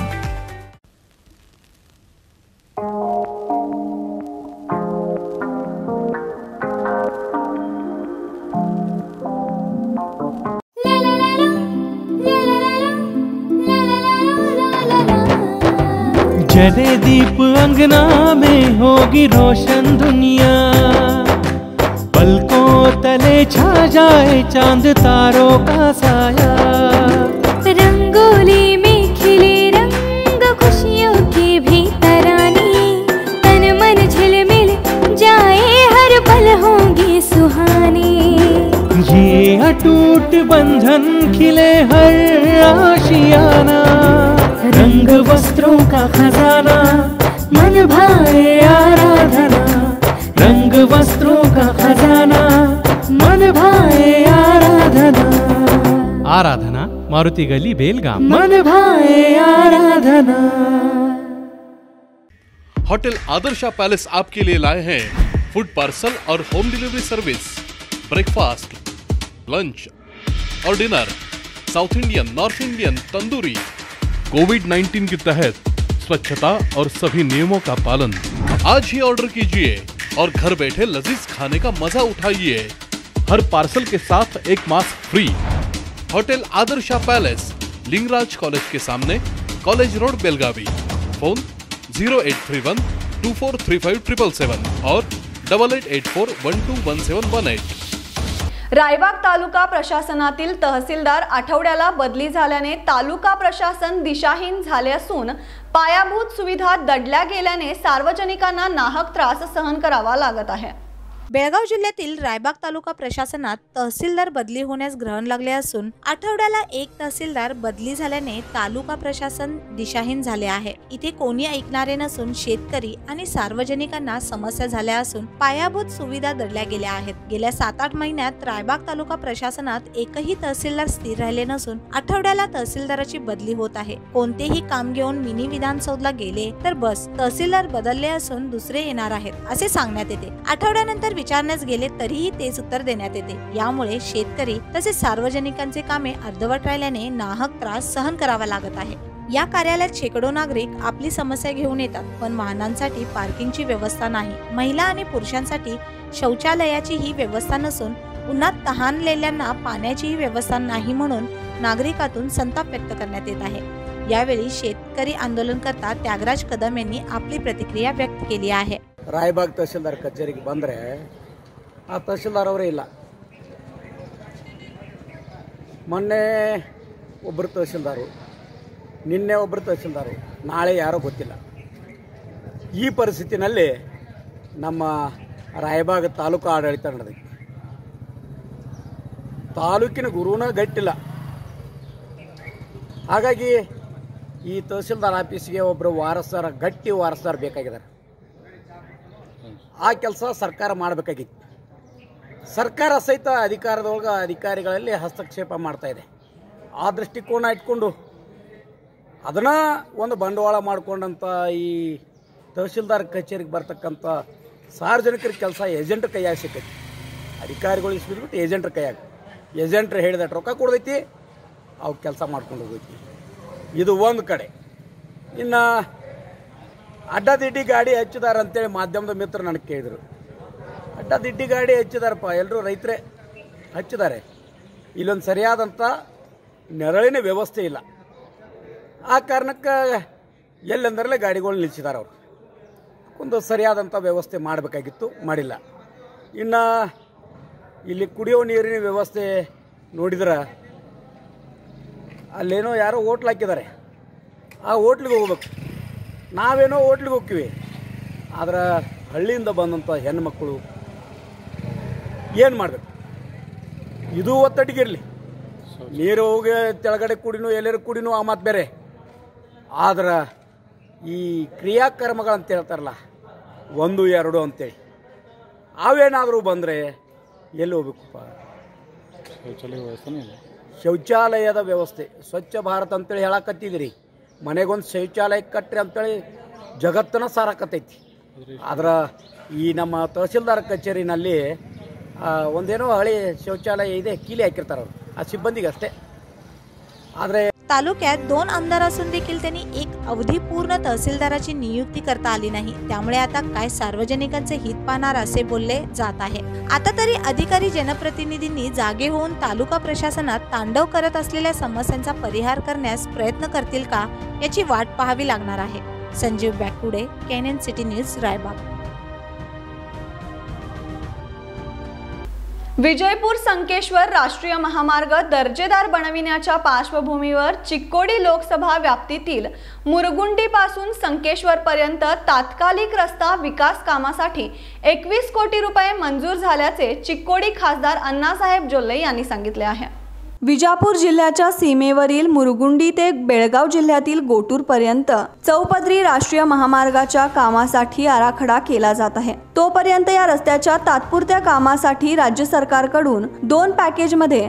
जले दीप अंगना में होगी रोशन दुनिया, पलकों तले छा जाए चांद तारों का साया. रंगोली में खिले रंग खुशियों के भी तराने, तन मन झिलमिल जाए हर वस्त्रों का खजाना, मन भाए आराधना। रंग वस्त्रों का खजाना, मन भाए आराधना। आराधना, मारुति गली, बेलगाम। मन भाए आराधना। होटल आदर्शा पैलेस आपके लिए लाए हैं फूड पार्सल और home delivery service, breakfast, lunch और dinner, south Indian, north Indian, tandoori. कोविड-19 के तहत स्वच्छता और सभी नियमों का पालन। आज ही ऑर्डर कीजिए और घर बैठे लजीज खाने का मजा उठाइए। हर पार्सल के साथ एक mask free. Hotel Adarsha palace, Lingaraj college के सामने, कॉलेज रोड, बेलगावी। फोन 0831 2435 और 8884121718। रायबाग तालुका प्रशासनातील तहसीलदार आठवड्याला बदली झाल्याने तालुका प्रशासन दिशाहीन झाले असून पायाभूत सुविधा दडल्या गेल्याने सार्वजनिकांना नाहक त्रास सहन करावा लागत आहे। बेळगाव जिल्ह्यातील रायबाग तालुका प्रशासनात तहसीलदार बदली होण्यास ग्रहण लागले असून आठवड्याला एक तहसीलदार बदली झाल्याने तालुका प्रशासन दिशाहीन झाले आहे। इथे कोणी ऐकणारे नसून शेतकरी आणि सार्वजनिकांना समस्या झाल्या असून पायाभूत सुविधा दडल्या गेल्या आहेत। गेल्या 7-8 महिन्यात रायबाग तालुका प्रशासनात एकही तहसीलदार स्थिर राहिले नसून आठवड्याला तहसीलदाराची बदली होत आहे। कोणतेही काम घेऊन मिनी विधानसौधला गेले तर बस तहसीलदार बदलले असून दुसरे येणार आहेत असे सांगण्यात येते। आठवड्यानंतर विचारण्यास गेले तरीही तेच उत्तर देण्यात येते। यामुळे शेतकरी तसेच सार्वजनिकांचे कामे अर्धवट राहिल्याने नाहक त्रास सहन करावा लागत आहे। या कार्यालयात शेकडो नागरिक आपली समस्या घेऊन येतात, पण वाहनांसाठी पार्किंगची व्यवस्था नाही। महिला आणि पुरुषांसाठी शौचालयाची ही व्यवस्था नसून उन्हात तहानलेल्यांना पाण्याचीही व्यवस्था नाही म्हणून नागरिकातून संताप व्यक्त करण्यात येत आहे। यावेळी शेतकरी आंदोलनकर्ता त्यागराज कदम यांनी आपली प्रतिक्रिया व्यक्त केली आहे। ರಾಯಬಾಗ್ ತಹಶೀಲ್ದಾರ್ ಕಚೇರಿಗೆ ಬಂದರೆ ಆ ತಹಶೀಲ್ದಾರ್ ಅವರೇ ಇಲ್ಲ। ಮೊನ್ನೆ ಒಬ್ಬರು ತಹಶೀಲ್ದಾರು, ನಿನ್ನೆ ಒಬ್ಬರು ತಹಶೀಲ್ದಾರು, ನಾಳೆ ಯಾರೋ ಗೊತ್ತಿಲ್ಲ। ಈ ಪರಿಸ್ಥಿತಿನಲ್ಲಿ ನಮ್ಮ ರಾಯಬಾಗ್ ತಾಲೂಕು ಆಡಳಿತ ನಡೆದಿದೆ। ತಾಲೂಕಿನ ಗುರುನ ಗಟ್ಟಿಲ್ಲ। ಹಾಗಾಗಿ ಈ ತಹಶೀಲ್ದಾರ್ ಆಫೀಸ್ಗೆ ಒಬ್ಬರು ವಾರಸ್ದಾರ, ಗಟ್ಟಿ ವಾರಸ್ದಾರ ಬೇಕಾಗಿದ್ದಾರೆ। ಆ ಕೆಲಸ ಸರ್ಕಾರ ಮಾಡಬೇಕಾಗಿತ್ತು। ಸರ್ಕಾರ ಸಹಿತ ಅಧಿಕಾರಿಗಳಲ್ಲಿ ಹಸ್ತಕ್ಷೇಪ ಮಾಡ್ತಾ ಇದೆ। ಆ ದೃಷ್ಟಿಕೋನ ಇಟ್ಕೊಂಡು ಅದನ್ನ ಒಂದು ಬಂಡವಾಳ ಮಾಡಿಕೊಂಡಂಥ ಈ ತಹಶೀಲ್ದಾರ್ ಕಚೇರಿಗೆ ಬರ್ತಕ್ಕಂಥ ಸಾರ್ವಜನಿಕರ ಕೆಲಸ ಏಜೆಂಟ್ ಕೈಯಾಗ ಸಿಕ್ಕೈತಿ। ಅಧಿಕಾರಿಗಳು ಇಸ್ಬಿಟ್ಬಿಟ್ಟು ಏಜೆಂಟ್ರ ಕೈಯಾಗ, ಏಜೆಂಟ್ರು ಹೇಳಿದಟ್ಟು ರೊಕ್ಕ ಕೊಡ್ದೈತಿ, ಅವು ಕೆಲಸ ಮಾಡ್ಕೊಂಡು ಹೋಗೈತಿ। ಇದು ಒಂದು ಕಡೆ। ಇನ್ನು ಅಡ್ಡದಿಡ್ಡಿ ಗಾಡಿ ಹಚ್ಚಿದಾರ ಅಂತೇಳಿ ಮಾಧ್ಯಮದ ಮಿತ್ರರು ನನಗೆ ಕೇಳಿದರು। ಅಡ್ಡದಿಡ್ಡಿ ಗಾಡಿ ಹಚ್ಚಿದಾರಪ್ಪ, ಎಲ್ಲರೂ ರೈತರೇ ಹಚ್ಚಿದ್ದಾರೆ। ಇಲ್ಲೊಂದು ಸರಿಯಾದಂಥ ನೆರಳಿನ ವ್ಯವಸ್ಥೆ ಇಲ್ಲ। ಆ ಕಾರಣಕ್ಕೆ ಎಲ್ಲೆಂದರಲ್ಲೇ ಗಾಡಿಗಳು ನಿಲ್ಲಿಸಿದ್ದಾರೆ। ಅವರು ಒಂದು ಸರಿಯಾದಂಥ ವ್ಯವಸ್ಥೆ ಮಾಡಬೇಕಾಗಿತ್ತು, ಮಾಡಿಲ್ಲ। ಇನ್ನು ಇಲ್ಲಿ ಕುಡಿಯೋ ನೀರಿನ ವ್ಯವಸ್ಥೆ ನೋಡಿದ್ರೆ ಅಲ್ಲೇನೋ ಯಾರೋ ಹೋಟ್ಲ್ ಹಾಕಿದ್ದಾರೆ, ಆ ಹೋಟ್ಲಿಗೆ ಹೋಗ್ಬೇಕು। ನಾವೇನೋ ಹೋಟ್ಲಿಗೆ ಹೋಗ್ತೀವಿ, ಆದ್ರೆ ಹಳ್ಳಿಯಿಂದ ಬಂದಂಥ ಹೆಣ್ಣುಮಕ್ಕಳು ಏನು ಮಾಡಬೇಕು? ಇದು ಒತ್ತಡಿಗಿರಲಿ, ನೀರು ಹೋಗಿ ತೆಳಗಡೆ ಕುಡಿನೋ ಎಲ್ಲರೂ ಕುಡಿನೋ ಆ ಮಾತು ಬೇರೆ। ಆದ್ರೆ ಈ ಕ್ರಿಯಾಕರ್ಮಗಳಂತ ಹೇಳ್ತಾರಲ್ಲ, 1, 2 ಅಂತೇಳಿ ಅವೇನಾದರೂ ಬಂದರೆ ಎಲ್ಲಿ ಹೋಗ್ಬೇಕಪ್ಪ? ಶೌಚಾಲಯದ ವ್ಯವಸ್ಥೆ, ಸ್ವಚ್ಛ ಭಾರತ ಅಂತೇಳಿ ಹೇಳಕತ್ತಿದ್ದೀರಿ, ಮನೆಗೊಂದು ಶೌಚಾಲಯ ಕಟ್ಟ್ರಿ ಅಂತೇಳಿ ಜಗತ್ತನ್ನ ಸಾರಕತ್ತೈತಿ। ಆದ್ರೆ ಈ ನಮ್ಮ ತಹಶೀಲ್ದಾರ್ ಕಚೇರಿನಲ್ಲಿ ಒಂದೇನೋ ಹಳೆ ಶೌಚಾಲಯ ಇದೆ, ಕೀಲಿ ಹಾಕಿರ್ತಾರೆ ಅವರು, ಆ ಸಿಬ್ಬಂದಿಗೆ ಅಷ್ಟೇ। ಆದರೆ तालुक्यात 2 आमदार असून देखील त्यांनी एक अवधीपूर्ण तहसीलदाराची नियुक्ती करता आली नाही। त्यामुळे आता काय सार्वजनिकांचे हित पाहणार असे बोलले जात आहे। आता तरी अधिकारी जनप्रतिनिधींनी जागे होऊन तालुका प्रशासनात तांडव करत असलेल्या समस्यांचा परिहार करण्यास प्रयत्न करतील का याची वाट पाहावी लागणार आहे। Sanjeev Bakude, KNN city news, Raibag. Vijaypur Sankeshwar राष्ट्रीय महामार्ग दर्जेदार बनविण्याच्या पार्श्वभूमीवर चिक्कोडी लोकसभा व्याप्तीतील मुरगुंडी पासून संकेश्वर पर्यंत तात्कालिक रस्ता विकास कामासाठी 21 कोटी रुपये मंजूर झाल्याचे चिक्कोडी खासदार अण्णासाहेब जोल्ले यांनी सांगितले आहे। विजापूर जिल्ह्याच्या सीमेवरील मुरगुंडी ते बेळगाव जिल्ह्यातील गोटूरपर्यंत चौपदरी राष्ट्रीय महामार्गाच्या कामासाठी आराखडा केला जात आहे. तोपर्यंत या रस्त्याच्या तात्पुरत्या कामासाठी राज्य सरकारकडून 2 पॅकेजमध्ये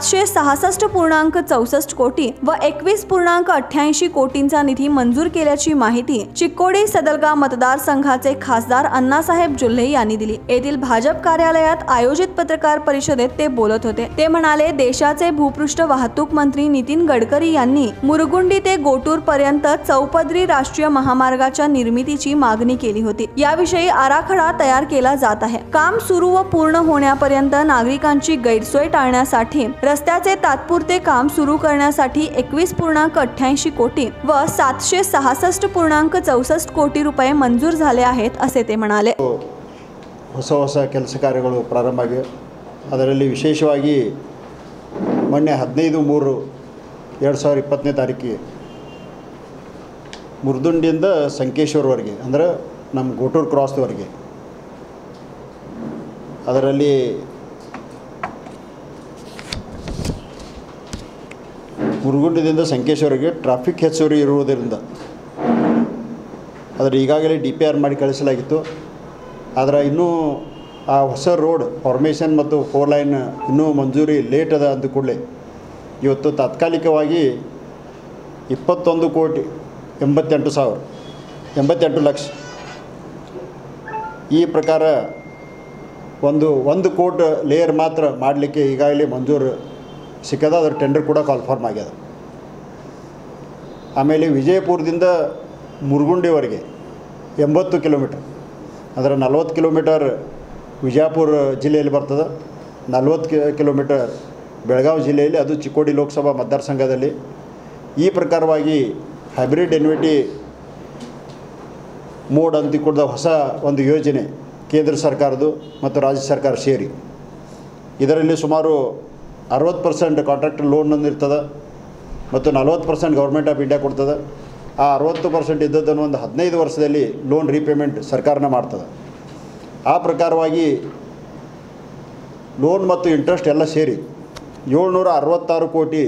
766.64 कोटी व 21.88 कोटींचा निधी मंजूर केल्याची माहिती चिक्कोडी सदलगा मतदारसंघाचे खासदार अण्णासाहेब जुल्हे यांनी दिली. येथील भाजप कार्यालयात आयोजित पत्रकार परिषदेत ते बोलत होते. ते म्हणाले, देशाचे भूपृष्ठ वाहतूक मंत्री नितीन गडकरी यांनी मुरगुंडी ते गोटूर पर्यंत चौपदरी राष्ट्रीय महामार्गाच्या निर्मितीची मागणी केली होती. याविषयी आराखडा तयार केला जात आहे. काम सुरू व पूर्ण होण्यापर्यंत नागरिकांची गैरसोय टाळण्यासाठी रस्त्याचे तात्पुरते काम सुरू करण्यासाठी 21.88 कोटी व 766.64 कोटी रुपये मंजूर झाले आहेत असे ते म्हणाले. ಹೊಸ ಕೆಲಸ ಕಾರ್ಯಗಳು ಪ್ರಾರಂಭ ಆಗಿವೆ. ಅದರಲ್ಲಿ ವಿಶೇಷವಾಗಿ ಮೊನ್ನೆ 15/3/2020 ಮುರ್ದುಂಡಿಯಿಂದ ಸಂಕೇಶ್ವರವರೆಗೆ ಅಂದರೆ ನಮ್ಮ ಗೋಟೂರು ಕ್ರಾಸ್ವರೆಗೆ ಅದರಲ್ಲಿ ಮುರುಗುಂಡದಿಂದ ಸಂಕೇಶ್ವರಗೆ ಟ್ರಾಫಿಕ್ ಹೆಚ್ಚುವರಿ ಇರುವುದರಿಂದ ಅದರ ಈಗಾಗಲೇ DPR ಮಾಡಿ ಕಳಿಸಲಾಗಿತ್ತು. ಆದರೆ ಇನ್ನೂ ಆ ಹೊಸ ರೋಡ್ ಫಾರ್ಮೇಷನ್ ಮತ್ತು 4 ಲೈನ್ ಇನ್ನೂ ಮಂಜೂರಿ ಲೇಟ್ ಅದ ಅಂದ ಕೂಡಲೇ ಇವತ್ತು ತಾತ್ಕಾಲಿಕವಾಗಿ 21,88 ಲಕ್ಷ ಈ ಪ್ರಕಾರ ಒಂದು ಕೋಟಿ ಲೇಯರ್ ಮಾತ್ರ ಮಾಡಲಿಕ್ಕೆ ಈಗಾಗಲೇ ಮಂಜೂರು ಸಿಕ್ಕದ. ಅದರ ಟೆಂಡರ್ ಕೂಡ ಕಾಲ್ಫಾರ್ಮ್ ಆಗ್ಯದ. ಆಮೇಲೆ ವಿಜಯಪುರದಿಂದ ಮುರುಗುಂಡಿವರೆಗೆ 80 ಕಿಲೋಮೀಟರ್, ಅದರ 40 ಕಿಲೋಮೀಟರ್ ವಿಜಯಪುರ ಜಿಲ್ಲೆಯಲ್ಲಿ ಬರ್ತದೆ, 40 ಕಿಲೋಮೀಟರ್ ಬೆಳಗಾವಿ ಜಿಲ್ಲೆಯಲ್ಲಿ, ಅದು ಚಿಕ್ಕೋಡಿ ಲೋಕಸಭಾ मतदारसंघದಲ್ಲಿ. ಈ ಪ್ರಕಾರವಾಗಿ ಹೈಬ್ರಿಡ್ ಎನ್ವಿಟಿ ಮೋಡ್ ಅಂತ ಕೂಡ ಹೊಸ ಒಂದು ಯೋಜನೆ ಕೇಂದ್ರ ಸರ್ಕಾರದ್ದು ಮತ್ತು ರಾಜ್ಯ ಸರ್ಕಾರ ಸೇರಿ ಇದರಲ್ಲಿ ಸುಮಾರು 60% ಕಾಂಟ್ರಾಕ್ಟರ್ ಲೋನ್ ಇರ್ತದೆ ಮತ್ತು 40% ಗೌರ್ಮೆಂಟ್ ಆಫ್ ಇಂಡಿಯಾ ಕೊಡ್ತದೆ. ಆ 60% ಇದ್ದದ್ದನ್ನು ಒಂದು 15 ವರ್ಷದಲ್ಲಿ ಲೋನ್ ರೀಪೇಮೆಂಟ್ ಸರ್ಕಾರನ ಮಾಡ್ತದೆ. ಆ ಪ್ರಕಾರವಾಗಿ ಲೋನ್ ಮತ್ತು ಇಂಟ್ರೆಸ್ಟ್ ಎಲ್ಲ ಸೇರಿ 766 ಕೋಟಿ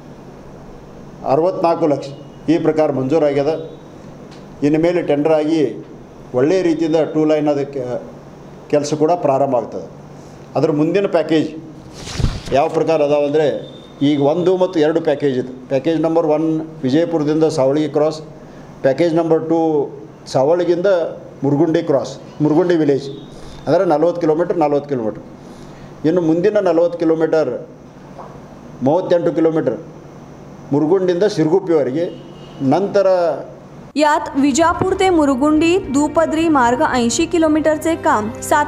64 ಲಕ್ಷ ಈ ಪ್ರಕಾರ ಮಂಜೂರಾಗ್ಯದ. ಇನ್ನು ಮೇಲೆ ಟೆಂಡರ್ ಆಗಿ ಒಳ್ಳೆಯ ರೀತಿಯಿಂದ 2 ಲೈನ್ ಅದಕ್ಕೆ ಕೆಲಸ ಕೂಡ ಪ್ರಾರಂಭ ಆಗ್ತದೆ. ಅದರ ಮುಂದಿನ ಪ್ಯಾಕೇಜ್ ಯಾವ ಪ್ರಕಾರ ಅದಾವಂದರೆ ಈಗ 1 ಮತ್ತು 2 ಪ್ಯಾಕೇಜ್ ಇದೆ. ಪ್ಯಾಕೇಜ್ ನಂಬರ್ 1 ವಿಜಯಪುರದಿಂದ ಸಾವಳಗಿ ಕ್ರಾಸ್, ಪ್ಯಾಕೇಜ್ ನಂಬರ್ 2 ಸಾವಳಗಿಂದ ಮುರುಗುಂಡಿ ಕ್ರಾಸ್, ಮುರುಗುಂಡಿ ವಿಲೇಜ್, ಅಂದರೆ 40 ಕಿಲೋಮೀಟರ್. ಇನ್ನು ಮುಂದಿನ 40 ಕಿಲೋಮೀಟರ್ 38 ಕಿಲೋಮೀಟರ್ मुरगुंडींद शिरगुप्पीवರೆಗೆ. ನಂತರ यात विजापूर ते मुरगुंडी दुपदरी मार्ग 80 किलोमीटरचे काम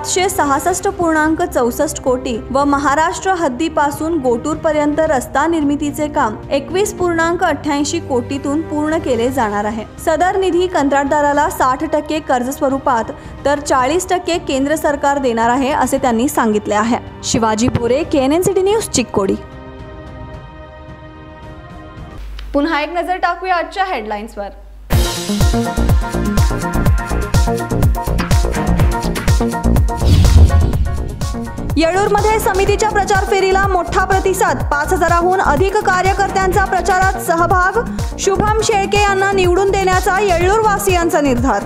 766.64 कोटी व महाराष्ट्र हद्दीपासून गोटूर पर्यंत रस्ता निर्मितीचे काम 21.88 कोटीतून पूर्ण केले जाणार आहे. सदर निधी कंत्राटदाराला 60% कर्ज स्वरूपात तर 40% केंद्र सरकार देणार आहे असे त्यांनी सांगितले आहे. Shivaji Bhore, KNN city news, Chikkodi. पुन्हा एक नजर टाकूया आजच्या हेडलाईन्सवर. येळूरमध्ये समितीच्या प्रचार फेरीला मोठा प्रतिसाद. 5,000हून अधिक कार्यकर्त्यांचा प्रचारात सहभाग. शुभम शेळके यांना निवडून देण्याचा येळूर वासियांचा निर्धार.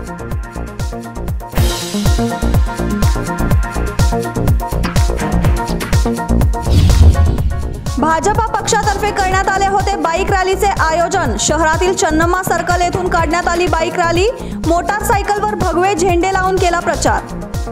भाजपा पक्षातर्फे करण्यात आले होते बाईक रॅलीचे आयोजन. शहरातील चन्नम्मा सर्कल येथून काढण्यात आली बाईक रॅली. मोटारसायकलवर भगवे झेंडे लावून केला प्रचार.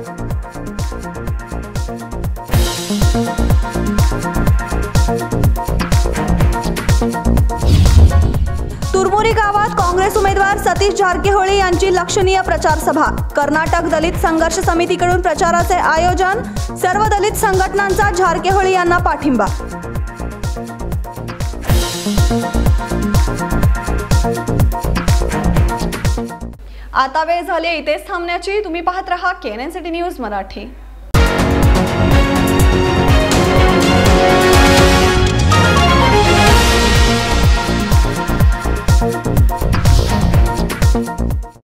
तुरमुरी गावात काँग्रेस उमेदवार सतीश जारकीहोळी यांची लक्षणीय प्रचार सभा. कर्नाटक दलित संघर्ष समितीकडून प्रचाराचे आयोजन. सर्व दलित संघटनांचा जारकीहोळी यांना पाठिंबा. आता वेळ झाली इथेच थांबण्याची. तुम्ही पाहत रहा KNN सिटी न्यूज मराठी.